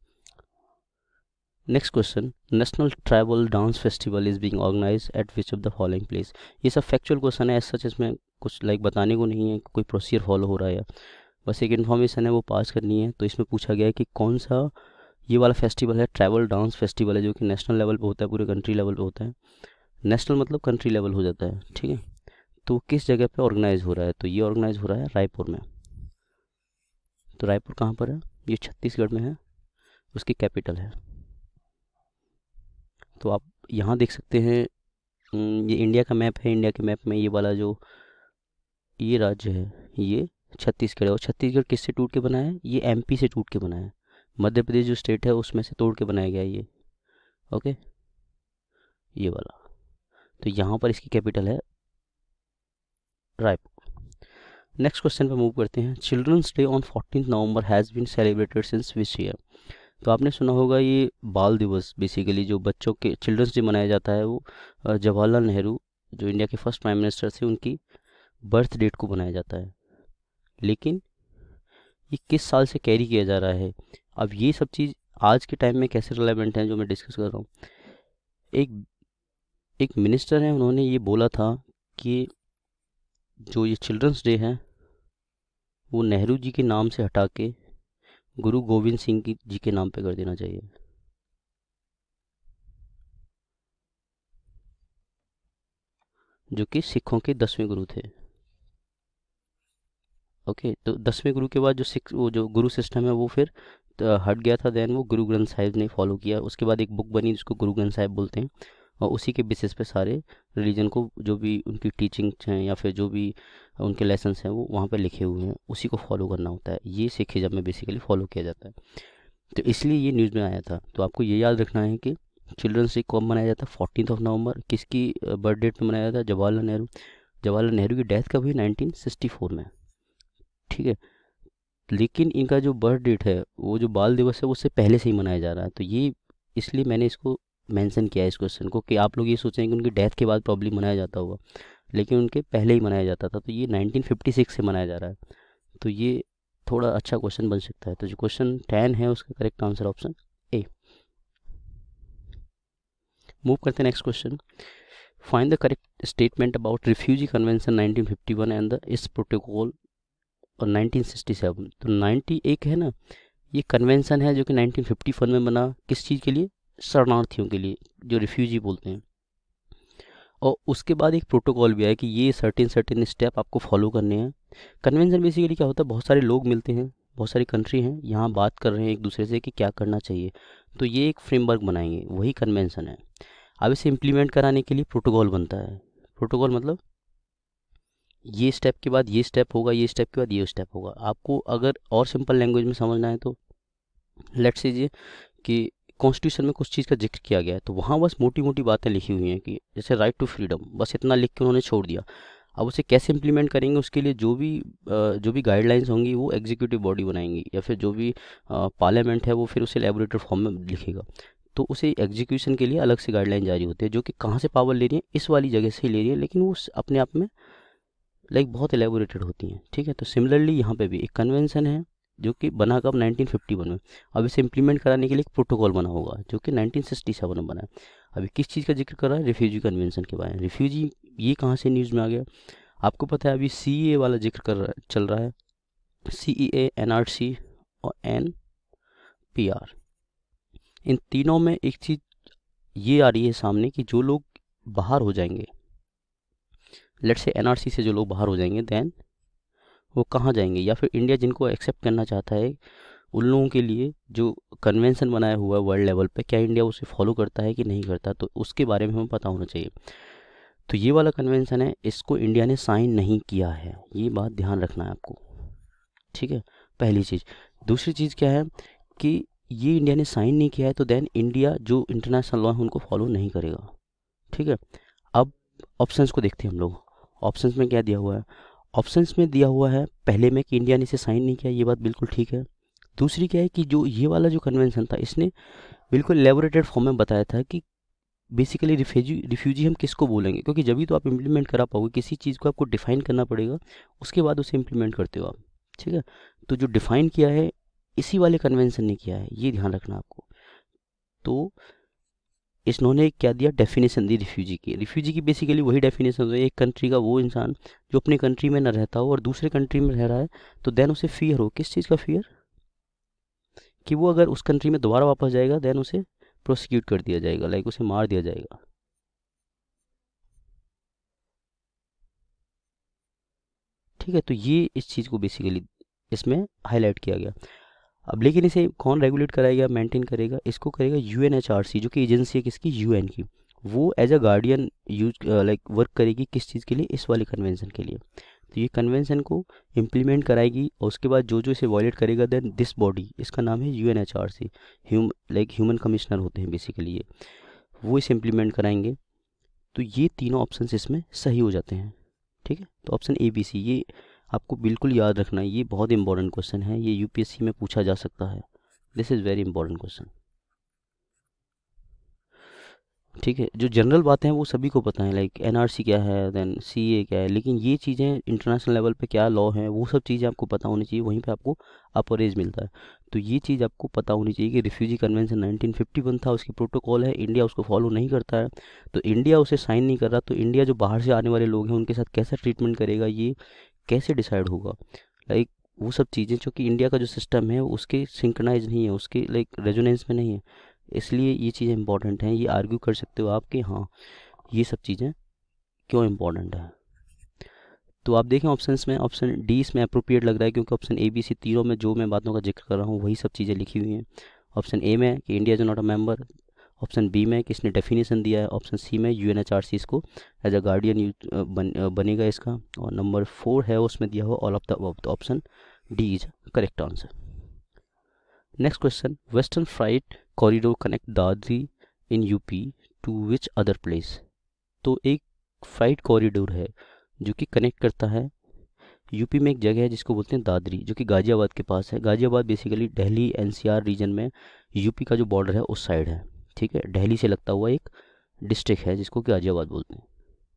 Next question, national tribal dance festival is being organise at which of the following place. ये सब फैक्चुअल क्वेश्चन है, सच इसमें कुछ लाइक बताने को नहीं है, कोई प्रोसीजर फॉलो हो रहा है, बस एक इन्फॉर्मेशन है वो पास करनी है। तो इसमें पूछा गया है कि कौन सा ये वाला फेस्टिवल है, ट्राइबल डांस फेस्टिवल है, जो कि नेशनल लेवल पे होता है, पूरे कंट्री लेवल पे होता है। नेशनल मतलब कंट्री लेवल हो जाता है, ठीक है। तो किस जगह पे ऑर्गेनाइज हो रहा है, तो ये ऑर्गेनाइज हो रहा है रायपुर में। तो रायपुर कहाँ पर है, ये छत्तीसगढ़ में है, उसकी कैपिटल है। तो आप यहाँ देख सकते हैं, ये इंडिया का मैप है, इंडिया के मैप में ये वाला जो ये राज्य है ये छत्तीसगढ़ है, और छत्तीसगढ़ किससे टूट के बना है, ये MP से टूट के बना है, मध्य प्रदेश जो स्टेट है उसमें से तोड़ के बनाया गया है ये। ओके, ये वाला, तो यहाँ पर इसकी कैपिटल है रायपुर। नेक्स्ट क्वेश्चन पे मूव करते हैं, children's day on 14 November has been celebrated since which year. तो आपने सुना होगा ये बाल दिवस, बेसिकली जो बच्चों के चिल्ड्रंस डे मनाया जाता है वो जवाहरलाल नेहरू जो इंडिया के फर्स्ट प्राइम मिनिस्टर थे उनकी बर्थ डेट को मनाया जाता है। लेकिन ये किस साल से कैरी किया जा रहा है, अब ये सब चीज़ आज के टाइम में कैसे रिलेवेंट है जो मैं डिस्कस कर रहा हूँ। एक मिनिस्टर है, उन्होंने ये बोला था कि जो ये चिल्ड्रंस डे है वो नेहरू जी के नाम से हटा के गुरु गोविंद सिंह जी के नाम पे कर देना चाहिए। जो कि सिखों के 10वें गुरु थे। ओके, तो 10वें गुरु के बाद जो सिख, वो जो गुरु सिस्टम है वो फिर हट गया था, देन वो गुरु ग्रंथ साहिब ने फॉलो किया। उसके बाद एक बुक बनी जिसको गुरु ग्रंथ साहिब बोलते हैं, और उसी के बेसिस पे सारे रिलीजन को जो भी उनकी टीचिंग्स हैं या फिर जो भी उनके लेसन्स हैं वो वहाँ पे लिखे हुए हैं, उसी को फॉलो करना होता है। ये सिखिज्म में बेसिकली फॉलो किया जाता है, तो इसलिए ये न्यूज़ में आया था। तो आपको ये याद रखना है कि चिल्ड्रंस डे कब मनाया जाता है, 14 नवंबर। किसकी बर्थ डेट पे मनाया जाता है, जवाहरलाल नेहरू। जवाहरलाल नेहरू की डेथ कब हुई, 1964 में, ठीक है। लेकिन इनका जो बर्थ डेट है, वो जो बाल दिवस है, उससे पहले से ही मनाया जा रहा है। तो ये इसलिए मैंने इसको मेंशन किया है इस क्वेश्चन को, कि आप लोग ये सोचें कि उनकी डेथ के बाद प्रॉब्लम मनाया जाता होगा, लेकिन उनके पहले ही मनाया जाता था, तो ये 1956 से मनाया जा रहा है। तो ये थोड़ा अच्छा क्वेश्चन बन सकता है। तो जो क्वेश्चन 10 है उसका correct answer option A. Move करते हैं next question. Find the correct statement about refugee convention 1951 and the इस प्रोटोकॉल और 1967। तो 90 एक है ना, ये कन्वेंशन है जो कि 1951 में बना, किस चीज़ के लिए? शरणार्थियों के लिए, जो रिफ्यूजी बोलते हैं। और उसके बाद एक प्रोटोकॉल भी है कि ये सर्टेन स्टेप आपको फॉलो करने हैं। कन्वेंशन बेसिकली क्या होता है, बहुत सारे लोग मिलते हैं, बहुत सारी कंट्री हैं, यहाँ बात कर रहे हैं एक दूसरे से कि क्या करना चाहिए, तो ये एक फ्रेमवर्क बनाएंगे, वही कन्वेंशन है। अब इसे इम्प्लीमेंट कराने के लिए प्रोटोकॉल बनता है। प्रोटोकॉल मतलब ये स्टेप के बाद ये स्टेप होगा, ये स्टेप के बाद ये स्टेप होगा। आपको अगर और सिंपल लैंग्वेज में समझना है तो लेट्स लीजिए कि कॉन्स्टिट्यूशन में कुछ चीज़ का जिक्र किया गया है, तो वहाँ बस मोटी मोटी बातें लिखी हुई हैं कि जैसे राइट टू फ्रीडम, बस इतना लिख के उन्होंने छोड़ दिया। अब उसे कैसे इम्प्लीमेंट करेंगे, उसके लिए जो भी गाइडलाइंस होंगी वो एग्जीक्यूटिव बॉडी बनाएंगी, या फिर जो भी पार्लियामेंट है वो फिर उसे लेबोरेटरी फॉर्म में लिखेगा। तो उसे एग्जीक्यूशन के लिए अलग से गाइडलाइन जारी होती है, जो कि कहाँ से पावर ले रही है, इस वाली जगह से ही ले रही है, लेकिन वो अपने आप में बहुत एलेबोरेटेड होती हैं। ठीक है, तो सिमिलरली यहाँ पे भी एक कन्वेंशन है जो कि बना कब, 1951 में। अब इसे इम्प्लीमेंट कराने के लिए एक प्रोटोकॉल बना होगा जो कि 1967 में बना है। अभी किस चीज़ का जिक्र कर रहा है, रिफ्यूजी कन्वेंशन के बारे में। रिफ्यूजी ये कहाँ से न्यूज़ में आ गया, आपको पता है अभी CEA वाला जिक्र चल रहा है, CEA, NRC और NPR। इन तीनों में एक चीज़ ये आ रही है सामने कि जो लोग बाहर हो जाएंगे, लेट्स से NRC से जो लोग बाहर हो जाएंगे, देन वो कहाँ जाएंगे, या फिर इंडिया जिनको एक्सेप्ट करना चाहता है, उन लोगों के लिए जो कन्वेंशन बनाया हुआ है वर्ल्ड लेवल पे, क्या इंडिया उसे फॉलो करता है कि नहीं करता, तो उसके बारे में हमें पता होना चाहिए। तो ये वाला कन्वेंशन है, इसको इंडिया ने साइन नहीं किया है, ये बात ध्यान रखना है आपको। ठीक है, पहली चीज़। दूसरी चीज़ क्या है कि ये इंडिया ने साइन नहीं किया है, तो देन इंडिया जो इंटरनेशनल लॉ है उनको फॉलो नहीं करेगा। ठीक है, अब ऑप्शंस को देखते हैं हम लोग। ऑप्शंस में क्या दिया हुआ है, ऑप्शंस में दिया हुआ है पहले में कि इंडिया ने इसे साइन नहीं किया, ये बात बिल्कुल ठीक है। दूसरी क्या है कि जो ये वाला जो कन्वेंशन था, इसने बिल्कुल एलेबोरेटेड फॉर्म में बताया था कि बेसिकली रिफ्यूजी हम किसको बोलेंगे, क्योंकि जब भी तो आप इम्प्लीमेंट करा पाओगे, किसी चीज़ को आपको डिफाइन करना पड़ेगा, उसके बाद उसे इम्प्लीमेंट करते हो आप। ठीक है, तो जो डिफाइन किया है इसी वाले कन्वेंशन ने किया है, ये ध्यान रखना आपको। तो इन्होंने क्या दिया, डेफिनेशन दी रिफ्यूजी की बेसिकली वही डेफिनेशन है, एक कंट्री का वो इंसान जो अपने कंट्री में न रहता हो और दूसरे कंट्री में रह रहा है, तो देन उसे फियर हो, किस चीज़ का फियर, कि वो अगर उस कंट्री में दोबारा वापस जाएगा देन उसे प्रोसिक्यूट कर दिया जाएगा, लाइक उसे मार दिया जाएगा। ठीक है, तो ये इस चीज़ को बेसिकली इसमें हाईलाइट किया गया। अब लेकिन इसे कौन रेगुलेट कराएगा, मेंटेन करेगा, इसको करेगा UNHRC, जो कि एजेंसी है किसकी, UN की। वो as a guardian use work करेगी, किस चीज़ के लिए, इस वाले कन्वेंशन के लिए। तो ये कन्वेंशन को इम्प्लीमेंट कराएगी, और उसके बाद जो जो इसे वायलेट करेगा, देन दिस बॉडी, इसका नाम है UNHRC, ह्यूमन कमिश्नर होते हैं बेसिकली ये, वो इसे इम्प्लीमेंट कराएंगे। तो ये तीनों ऑप्शन इसमें सही हो जाते हैं। ठीक है, तो ऑप्शन ABC ये आपको बिल्कुल याद रखना है, ये बहुत इंपॉर्टेंट क्वेश्चन है, ये UPSC में पूछा जा सकता है, this is very important question. ठीक है, जो जनरल बातें हैं वो सभी को पता है, लाइक NRC क्या है, देन CA क्या है, लेकिन ये चीज़ें इंटरनेशनल लेवल पे क्या लॉ हैं, वो सब चीज़ें आपको पता होनी चाहिए, वहीं पे आपको अपर एज मिलता है। तो ये चीज़ आपको पता होनी चाहिए कि रिफ्यूजी कन्वेंशन 1951 था, उसकी प्रोटोकॉल है, इंडिया उसको फॉलो नहीं करता है, तो इंडिया उसे साइन नहीं कर रहा, तो इंडिया जो बाहर से आने वाले लोग हैं उनके साथ कैसा ट्रीटमेंट करेगा, ये कैसे डिसाइड होगा, लाइक वो सब चीज़ें जो कि इंडिया का जो सिस्टम है उसके सिंक्रोनाइज नहीं है, उसके लाइक रेजोनेंस में नहीं है, इसलिए ये चीज़ें इंपॉर्टेंट हैं। ये आर्ग्यू कर सकते हो आप कि हाँ ये सब चीज़ें क्यों इंपॉर्टेंट है। तो आप देखें ऑप्शंस में, ऑप्शन D इसमें अप्रोप्रिएट लग रहा है, क्योंकि ऑप्शन ABC तीनों में जो मैं बातों का जिक्र कर रहा हूँ वही सब चीज़ें लिखी हुई हैं। ऑप्शन A में कि India is not a member, option B में कि इसने डेफिनेशन दिया है, ऑप्शन C में UNHRC इसको एज अ गार्डियन बनेगा इसका, और नंबर 4 है उसमें दिया हुआ all of the option D is correct answer. Next question, western freight corridor connect Dadri in UP to which other place. तो एक फ्राइट कॉरिडोर है जो कि कनेक्ट करता है, यूपी में एक जगह है जिसको बोलते हैं दादरी, जो कि गाजियाबाद के पास है। Ghaziabad basically Delhi NCR region में यूपी का जो बॉर्डर है उस साइड है। ठीक है, दिल्ली से लगता हुआ एक डिस्ट्रिक्ट है जिसको कि गाजियाबाद बोलते हैं।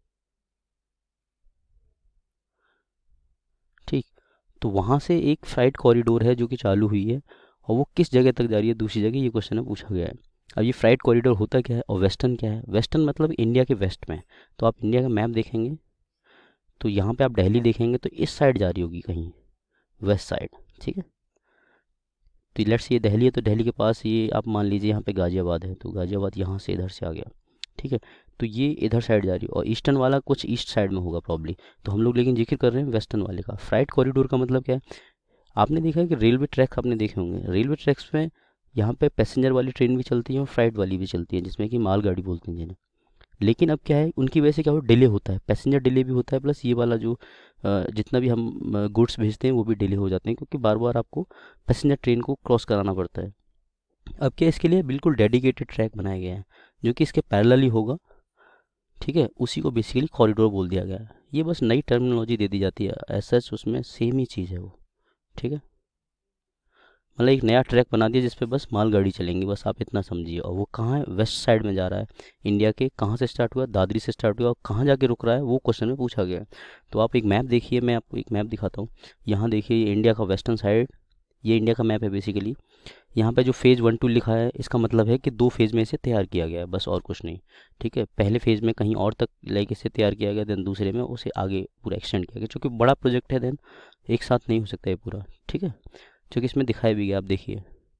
ठीक, तो वहाँ से एक फ्लाइट कॉरिडोर है जो कि चालू हुई है, और वो किस जगह तक जा रही है, दूसरी जगह, ये क्वेश्चन है पूछा गया है। अब ये फ्लाइट कॉरिडोर होता क्या है और वेस्टर्न क्या है? वेस्टर्न मतलब इंडिया के वेस्ट में। तो आप इंडिया का मैप देखेंगे तो यहाँ पे आप दिल्ली देखेंगे तो इस साइड जा रही होगी कहीं, वेस्ट साइड। ठीक है, तो लेट्स ये दिल्ली है, तो दिल्ली के पास ये आप मान लीजिए यहाँ पे गाजियाबाद है, तो गाजियाबाद यहाँ से इधर से आ गया। ठीक है, तो ये इधर साइड जा रही है, और ईस्टर्न वाला कुछ ईस्ट साइड में होगा प्रॉब्ली। तो हम लोग लेकिन जिक्र कर रहे हैं वेस्टर्न वाले का। फ्लाइट कॉरिडोर का मतलब क्या है? आपने देखा है कि रेलवे ट्रैक आपने देखे होंगे, रेलवे ट्रैक्स में यहाँ पे पैसेंजर वाली ट्रेन भी चलती है और फ्लाइट वाली भी चलती है, जिसमें कि मालगाड़ी बोलते हैं जिन्हें। लेकिन अब क्या है, उनकी वजह से क्या हो, डिले होता है, पैसेंजर डिले भी होता है, प्लस ये वाला जो जितना भी हम गुड्स भेजते हैं वो भी डिले हो जाते हैं, क्योंकि बार बार आपको पैसेंजर ट्रेन को क्रॉस कराना पड़ता है। अब क्या, इसके लिए बिल्कुल डेडिकेटेड ट्रैक बनाया गया है जो कि इसके पैरेलल ही होगा। ठीक है, उसी को बेसिकली कॉरिडोर बोल दिया गया है। ये बस नई टर्मिनोलॉजी दे दी जाती है, ऐसा उसमें सेम ही चीज़ है वो। ठीक है, मतलब एक नया ट्रैक बना दिया जिस पे बस मालगाड़ी चलेंगी, बस आप इतना समझिए। और वो कहाँ है, वेस्ट साइड में जा रहा है इंडिया के। कहाँ से स्टार्ट हुआ, दादरी से स्टार्ट हुआ, और कहाँ जाके रुक रहा है वो क्वेश्चन में पूछा गया है। तो आप एक मैप देखिए, मैं आपको एक मैप दिखाता हूँ। यहाँ देखिए, ये इंडिया का वेस्टर्न साइड, ये इंडिया का मैप है बेसिकली। यहाँ पे जो फेज़ 1 2 लिखा है, इसका मतलब है कि 2 फेज़ में इसे तैयार किया गया है, बस और कुछ नहीं। ठीक है, पहले फेज़ में कहीं और तक लाइक इसे तैयार किया गया, देन दूसरे में उसे आगे पूरा एक्सटेंड किया गया, क्योंकि बड़ा प्रोजेक्ट है, देन एक साथ नहीं हो सकता है पूरा। ठीक है, क्योंकि इसमें दिखाया भी गया, आप देखिए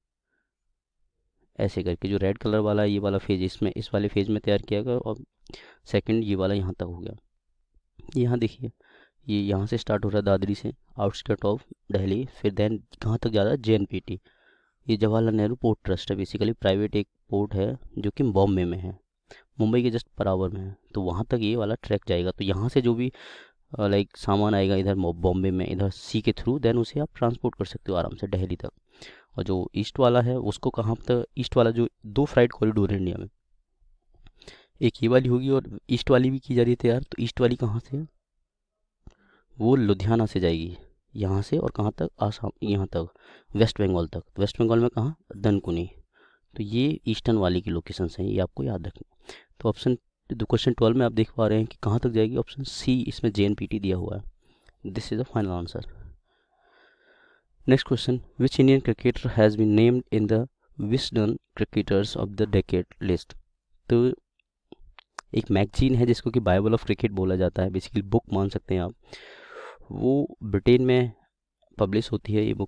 ऐसे करके, जो रेड कलर वाला ये वाला फेज इसमें इस वाले फेज में तैयार किया गया, और सेकंड ये वाला यहाँ तक हो गया। यहाँ देखिए, ये यहाँ से स्टार्ट हो रहा है दादरी से, आउटस्कर्ट ऑफ दिल्ली, फिर देन कहाँ तक जा रहा है, JNPT। ये जवाहरलाल नेहरू पोर्ट ट्रस्ट है, बेसिकली प्राइवेट एक पोर्ट है जो कि बॉम्बे में है, मुंबई के जस्ट बराबर में है। तो वहाँ तक ये वाला ट्रैक जाएगा। तो यहाँ से जो भी लाइक सामान आएगा इधर बॉम्बे में, इधर सी के थ्रू, देन उसे आप ट्रांसपोर्ट कर सकते हो आराम से दिल्ली तक। और जो ईस्ट वाला है उसको कहाँ तक, ईस्ट वाला जो 2 फ्लाइट कॉरिडोर है इंडिया में, एक ये वाली होगी और ईस्ट वाली भी की जा रही है तैयार। तो ईस्ट वाली कहाँ से है, वो लुधियाना से जाएगी यहाँ से, और कहाँ तक, आसाम, यहाँ तक वेस्ट बंगाल तक। वेस्ट बंगाल में कहाँ, दनकुनी। तो ये ईस्टर्न वाली की लोकेशंस हैं, ये आपको याद रखना। तो ऑप्शन क्वेश्चन 12 में आप देख पा रहे हैं कि कहाँ तक जाएगी, ऑप्शन सी, इसमें JNPT दिया हुआ है। This is the final answer. Next question, which Indian cricketer has been named in the Wisden cricketers of the decade list. तो एक मैगजीन है जिसको कि बाइबल ऑफ क्रिकेट बोला जाता है, बेसिकली बुक मान सकते हैं आप। वो ब्रिटेन में पब्लिश होती है ये बुक।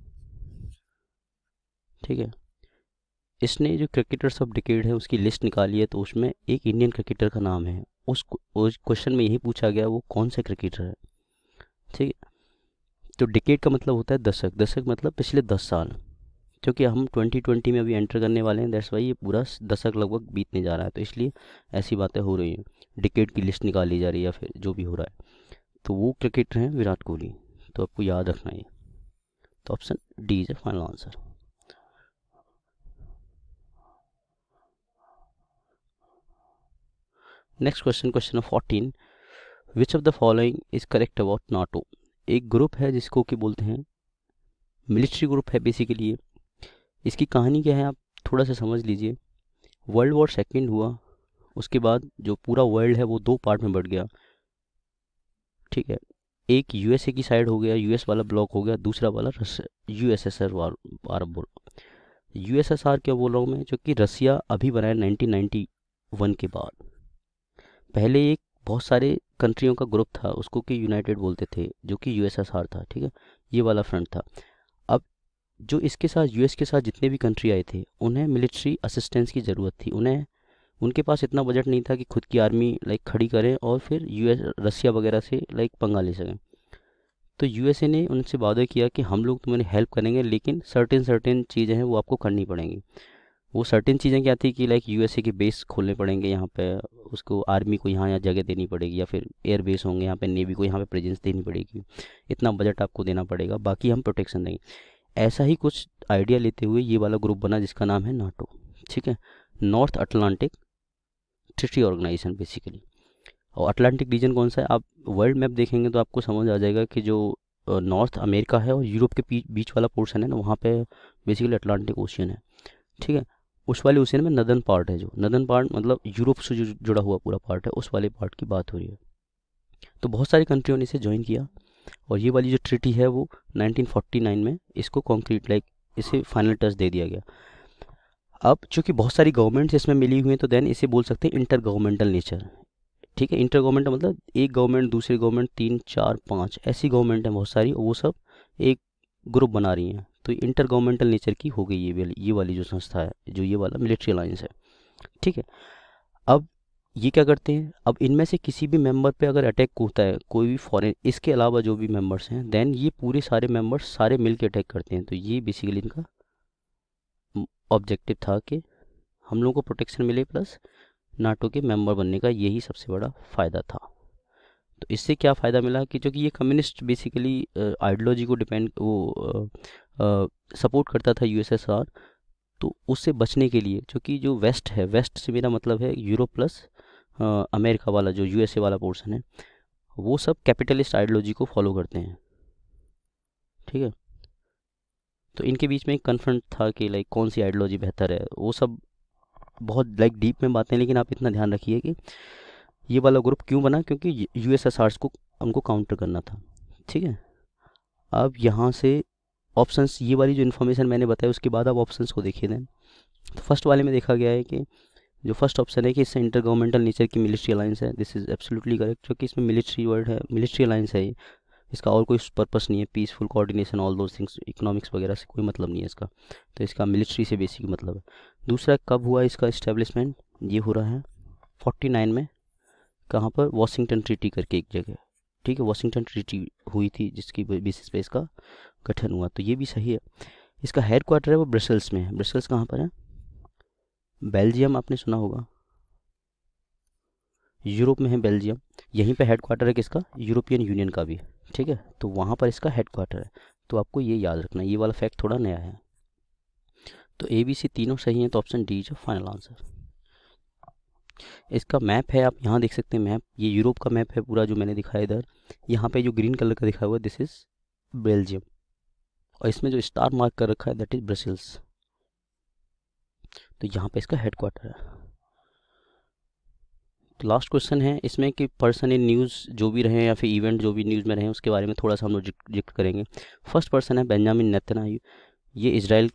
ठीक है, इसने जो क्रिकेटर्स ऑफ डिकेड है उसकी लिस्ट निकाली है, तो उसमें एक इंडियन क्रिकेटर का नाम है। उस क्वेश्चन में यही पूछा गया वो कौन सा क्रिकेटर है। ठीक है, तो डिकेड का मतलब होता है दशक, दशक मतलब पिछले 10 साल, क्योंकि हम 2020 में अभी एंटर करने वाले हैं, दैट्स वाई ये पूरा दशक लगभग बीतने जा रहा है, तो इसलिए ऐसी बातें हो रही हैं, डिकेड की लिस्ट निकाली जा रही है या फिर जो भी हो रहा है। तो वो क्रिकेटर हैं विराट कोहली, तो आपको याद रखना है। तो option D is a final answer. Next question, question number 14, which of the following is correct about NATO. एक ग्रुप है जिसको कि बोलते हैं मिलिट्री ग्रुप है बेसिकली ये। इसकी कहानी क्या है आप थोड़ा सा समझ लीजिए। वर्ल्ड वॉर सेकेंड हुआ, उसके बाद जो पूरा वर्ल्ड है वो 2 पार्ट में बढ़ गया। ठीक है, एक USA की साइड हो गया, US वाला ब्लॉक हो गया, दूसरा वाला USSR वार बोल। USSR क्या बोल रहा हूँ मैं, जो कि रसिया अभी बनाया 1991 के बाद। पहले एक बहुत सारे कंट्रियों का ग्रुप था, उसको कि यूनाइटेड बोलते थे, जो कि USSR था। ठीक है, ये वाला फ्रंट था। अब जो इसके साथ US के साथ जितने भी कंट्री आए थे, उन्हें मिलिट्री असिस्टेंस की ज़रूरत थी। उन्हें, उनके पास इतना बजट नहीं था कि खुद की आर्मी लाइक खड़ी करें और फिर रसिया वगैरह से लाइक पंगा ले सकें। तो USA ने उनसे वादा किया कि हम लोग तुम्हें हेल्प करेंगे, लेकिन सर्टेन चीज़ें हैं वो आपको करनी पड़ेंगी। वो सर्टेन चीज़ें क्या थी कि लाइक USA के बेस खोलने पड़ेंगे यहाँ पे, उसको आर्मी को यहाँ जगह देनी पड़ेगी, या फिर एयर बेस होंगे यहाँ पे, नेवी को यहाँ पे प्रेजेंस देनी पड़ेगी, इतना बजट आपको देना पड़ेगा, बाकी हम प्रोटेक्शन देंगे। ऐसा ही कुछ आइडिया लेते हुए ये वाला ग्रुप बना जिसका नाम है नाटो। ठीक है, North Atlantic Treaty Organisation basically. और अटलांटिक रीजन कौन सा है, आप वर्ल्ड मैप देखेंगे तो आपको समझ आ जाएगा कि जो नॉर्थ अमेरिका है और यूरोप के बीच वाला पोर्शन है ना, वहाँ पे बेसिकली अटलांटिक ओशियन है। ठीक है, उस वाले ओशियन में नदर्न पार्ट है, जो नदर्न पार्ट मतलब यूरोप से जो जुड़ा हुआ पूरा पार्ट है, उस वाले पार्ट की बात हो रही है। तो बहुत सारी कंट्रियों ने इसे ज्वाइन किया और ये वाली जो ट्रीटी है वो 1949 में इसको कॉन्क्रीट लाइक इसे फाइनल टच दे दिया गया। अब चूंकि बहुत सारी गवर्नमेंट्स इसमें मिली हुई हैं तो देन इसे बोल सकते हैं इंटर गवर्नमेंटल नेचर। ठीक है, इंटर गवर्नमेंटल मतलब एक गवर्नमेंट दूसरी गवर्नमेंट 3 4 5 ऐसी गवर्नमेंट हैं बहुत सारी, वो सब एक ग्रुप बना रही हैं, तो इंटर गवर्नमेंटल नेचर की हो गई ये वाली जो संस्था है, जो ये वाला मिलिट्री अलायंस है। ठीक है, अब ये क्या करते हैं, अब इनमें से किसी भी मेंबर पे अगर अटैक होता है कोई भी फॉरेन, इसके अलावा जो भी मेंबर्स हैं, देन ये पूरे सारे मेंबर्स सारे मिल के अटैक करते हैं। तो ये बेसिकली इनका ऑब्जेक्टिव था कि हम लोगों को प्रोटेक्शन मिले प्लस नाटो के मेंबर बनने का, यही सबसे बड़ा फ़ायदा था। तो इससे क्या फ़ायदा मिला कि चूँकि ये कम्युनिस्ट बेसिकली आइडियोलॉजी को डिपेंड वो सपोर्ट करता था यूएसएसआर, तो उससे बचने के लिए, क्योंकि जो वेस्ट है, वेस्ट से मेरा मतलब है यूरोप प्लस अमेरिका वाला जो यूएसए वाला पोर्शन है, वो सब कैपिटलिस्ट आइडियोलॉजी को फॉलो करते हैं। ठीक है, तो इनके बीच में एक कन्फ्रंट था कि लाइक कौन सी आइडियोलॉजी बेहतर है, वो सब बहुत लाइक डीप में बातें, लेकिन आप इतना ध्यान रखिए कि ये वाला ग्रुप क्यों बना, क्योंकि यूएसएसआर को हमको काउंटर करना था। ठीक है, अब यहाँ से ऑप्शंस, ये वाली जो इन्फॉर्मेशन मैंने बताई उसके बाद आप ऑप्शंस को देखिए दें। तो फर्स्ट वाले में देखा गया है कि जो फर्स्ट ऑप्शन है कि इससे इंटर गवर्नमेंटल नेचर की मिलिट्री अलायंस है, दिस इज़ एब्सोल्युटली करेक्ट, क्योंकि इसमें मिलिट्री वर्ड है, मिलिट्री अलायंस है ये, इसका और कोई पर्पस नहीं है, peaceful coordination all those things, economics वगैरह से कोई मतलब नहीं है इसका, तो इसका मिलिट्री से बेसिक मतलब है। दूसरा, कब हुआ इसका इस्टेब्लिशमेंट, ये हो रहा है 49 में, कहाँ पर, वॉशिंगटन ट्रीटी करके एक जगह। ठीक है, वॉशिंगटन ट्रीटी हुई थी जिसकी बेसिस पे इसका गठन हुआ, तो ये भी सही है। इसका हेड क्वार्टर है वो ब्रसेल्स में है। ब्रसेल्स कहाँ पर है, बेल्जियम, आपने सुना होगा, यूरोप में है बेल्जियम, यहीं पे हेड क्वार्टर है किसका, यूरोपियन यूनियन का भी। ठीक है, तो वहाँ पर इसका हेड क्वार्टर है, तो आपको ये याद रखना, ये वाला फैक्ट थोड़ा नया है। तो ए बी सी तीनों सही हैं, तो ऑप्शन डी जो फाइनल आंसर। इसका मैप है, आप यहाँ देख सकते हैं मैप, ये यूरोप का मैप है पूरा जो मैंने दिखाया इधर, यहाँ पे जो ग्रीन कलर का दिखा हुआ है दिस इज बेल्जियम, और इसमें जो स्टार मार्क कर रखा है दैट इज ब्रसेल्स, तो यहाँ पे इसका हेड क्वार्टर है। तो लास्ट क्वेश्चन है इसमें कि पर्सन इन न्यूज़ जो भी रहे या फिर इवेंट जो भी न्यूज़ में रहे उसके बारे में थोड़ा सा हम लोग जिक्र करेंगे। फर्स्ट पर्सन है बेंजामिन नेतन्याहू, ये इजराइल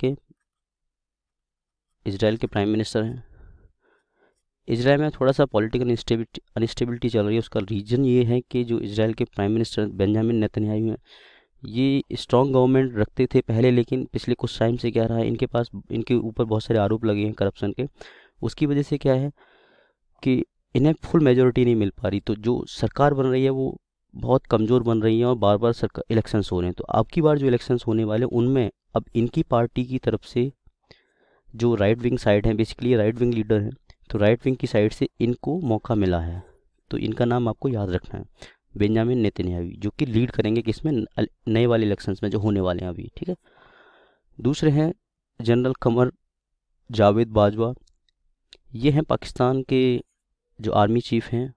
के प्राइम मिनिस्टर हैं। इजराइल में थोड़ा सा पॉलिटिकल अनस्टेबिलिटी चल रही है, उसका रीज़न ये है कि जो इजराइल के प्राइम मिनिस्टर बेंजामिन नेतन्याहू हैं, ये स्ट्रॉन्ग गवर्नमेंट रखते थे पहले, लेकिन पिछले कुछ टाइम से क्या रहा है, इनके ऊपर बहुत सारे आरोप लगे हैं करप्शन के, उसकी वजह से क्या है कि इन्हें फुल मेजोरिटी नहीं मिल पा रही, तो जो सरकार बन रही है वो बहुत कमज़ोर बन रही है और बार बार सरकार इलेक्शंस हो रहे हैं। तो अब की बार जो इलेक्शंस होने वाले उनमें अब इनकी पार्टी की तरफ से जो राइट विंग साइड है, बेसिकली राइट विंग लीडर हैं, तो राइट विंग की साइड से इनको मौका मिला है, तो इनका नाम आपको याद रखना है, बेंजामिन नेतन्याहू, जो कि लीड करेंगे किसमें, नए वाले इलेक्शंस में जो होने वाले हैं अभी। ठीक है, दूसरे हैं जनरल कमर जावेद बाजवा, ये हैं पाकिस्तान के जो आर्मी चीफ हैं।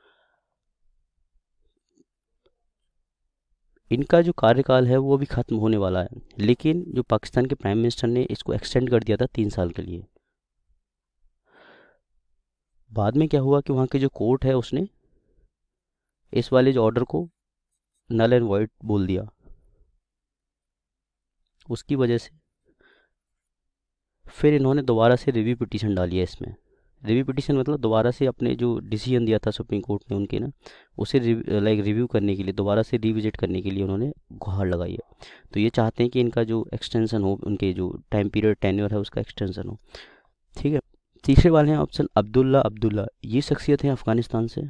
इनका जो कार्यकाल है वो अभी ख़त्म होने वाला है, लेकिन जो पाकिस्तान के प्राइम मिनिस्टर ने इसको एक्सटेंड कर दिया था 3 साल के लिए। बाद में क्या हुआ कि वहाँ के जो कोर्ट है उसने इस वाले जो ऑर्डर को नल एंड वॉइड बोल दिया, उसकी वजह से फिर इन्होंने दोबारा से रिव्यू पिटीशन डाली है इसमें। रिव्यू पिटीशन मतलब दोबारा से अपने जो डिसीजन दिया था सुप्रीम कोर्ट ने उनके ना, उसे रिव्यू करने के लिए, दोबारा से रिविजिट करने के लिए उन्होंने गुहार लगाई है। तो ये चाहते हैं कि इनका जो एक्सटेंशन हो, उनके जो टाइम पीरियड टेन्योर है उसका एक्सटेंशन हो। ठीक है, तीसरे वाले हैं ऑप्शन अब्दुल्ला, ये शख्सियत है अफ़गानिस्तान से।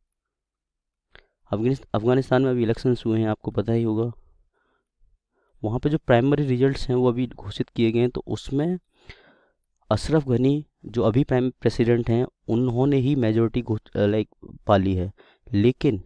अफ़गानिस्तान में अभी इलेक्शंस हुए हैं, आपको पता ही होगा। वहाँ पे जो प्राइमरी रिजल्ट्स हैं वो अभी घोषित किए गए हैं, तो उसमें अशरफ गनी जो अभी प्राइम प्रेसिडेंट हैं उन्होंने ही मेजोरिटी लाइक पाली है, लेकिन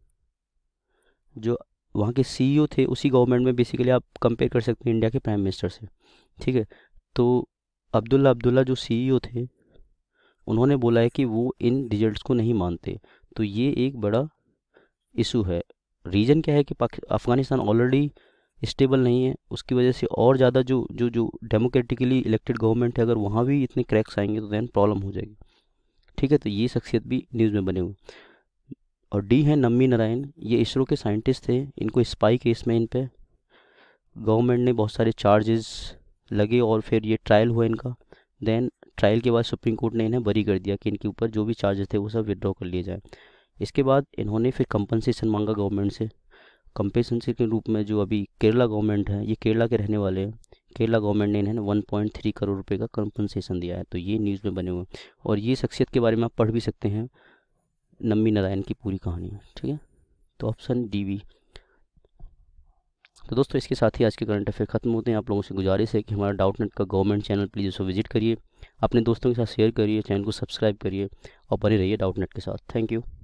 जो वहाँ के सीईओ थे उसी गवर्नमेंट में, बेसिकली आप कंपेयर कर सकते हैं इंडिया के प्राइम मिनिस्टर से। ठीक है, तो अब्दुल्ला जो सीईओ थे उन्होंने बोला है कि वो इन रिजल्ट्स को नहीं मानते, तो ये एक बड़ा इशू है। रीज़न क्या है कि अफ़गानिस्तान ऑलरेडी स्टेबल नहीं है, उसकी वजह से और ज़्यादा जो जो जो डेमोक्रेटिकली इलेक्टेड गवर्नमेंट है, अगर वहाँ भी इतने क्रैक्स आएंगे तो दैन प्रॉब्लम हो जाएगी। ठीक है, तो ये शख्सियत भी न्यूज़ में बने हुए। और डी है नम्मी नारायण, ये इसरो के साइंटिस्ट थे। इनको स्पाई केस में इन पे गवर्नमेंट ने बहुत सारे चार्जेस लगे और फिर ये ट्रायल हुआ इनका। देन ट्रायल के बाद सुप्रीम कोर्ट ने इन्हें बरी कर दिया कि इनके ऊपर जो भी चार्जेस थे वो सब विड्रॉ कर लिए जाए। इसके बाद इन्होंने फिर कंपनसेशन मांगा गवर्नमेंट से। कंपनसेशन के रूप में जो अभी केरला गवर्नमेंट है, ये केरला के रहने वाले हैं, केरला गवर्नमेंट ने इन्हें 1.3 करोड़ रुपए का कंपनसेशन दिया है। तो ये न्यूज़ में बने हुए हैं और ये शख्सियत के बारे में आप पढ़ भी सकते हैं, नम्मी नारायण की पूरी कहानी है। ठीक है, तो ऑप्शन डी भी। तो दोस्तों इसके साथ ही आज के करंट अफेयर खत्म होते हैं। आप लोगों से गुजारिश है कि हमारा डाउट नेट का गवर्नमेंट चैनल प्लीज़ उसको विजिट करिए, अपने दोस्तों के साथ शेयर करिए, चैनल को सब्सक्राइब करिए और बने रहिए डाउट नेट के साथ। Thank you.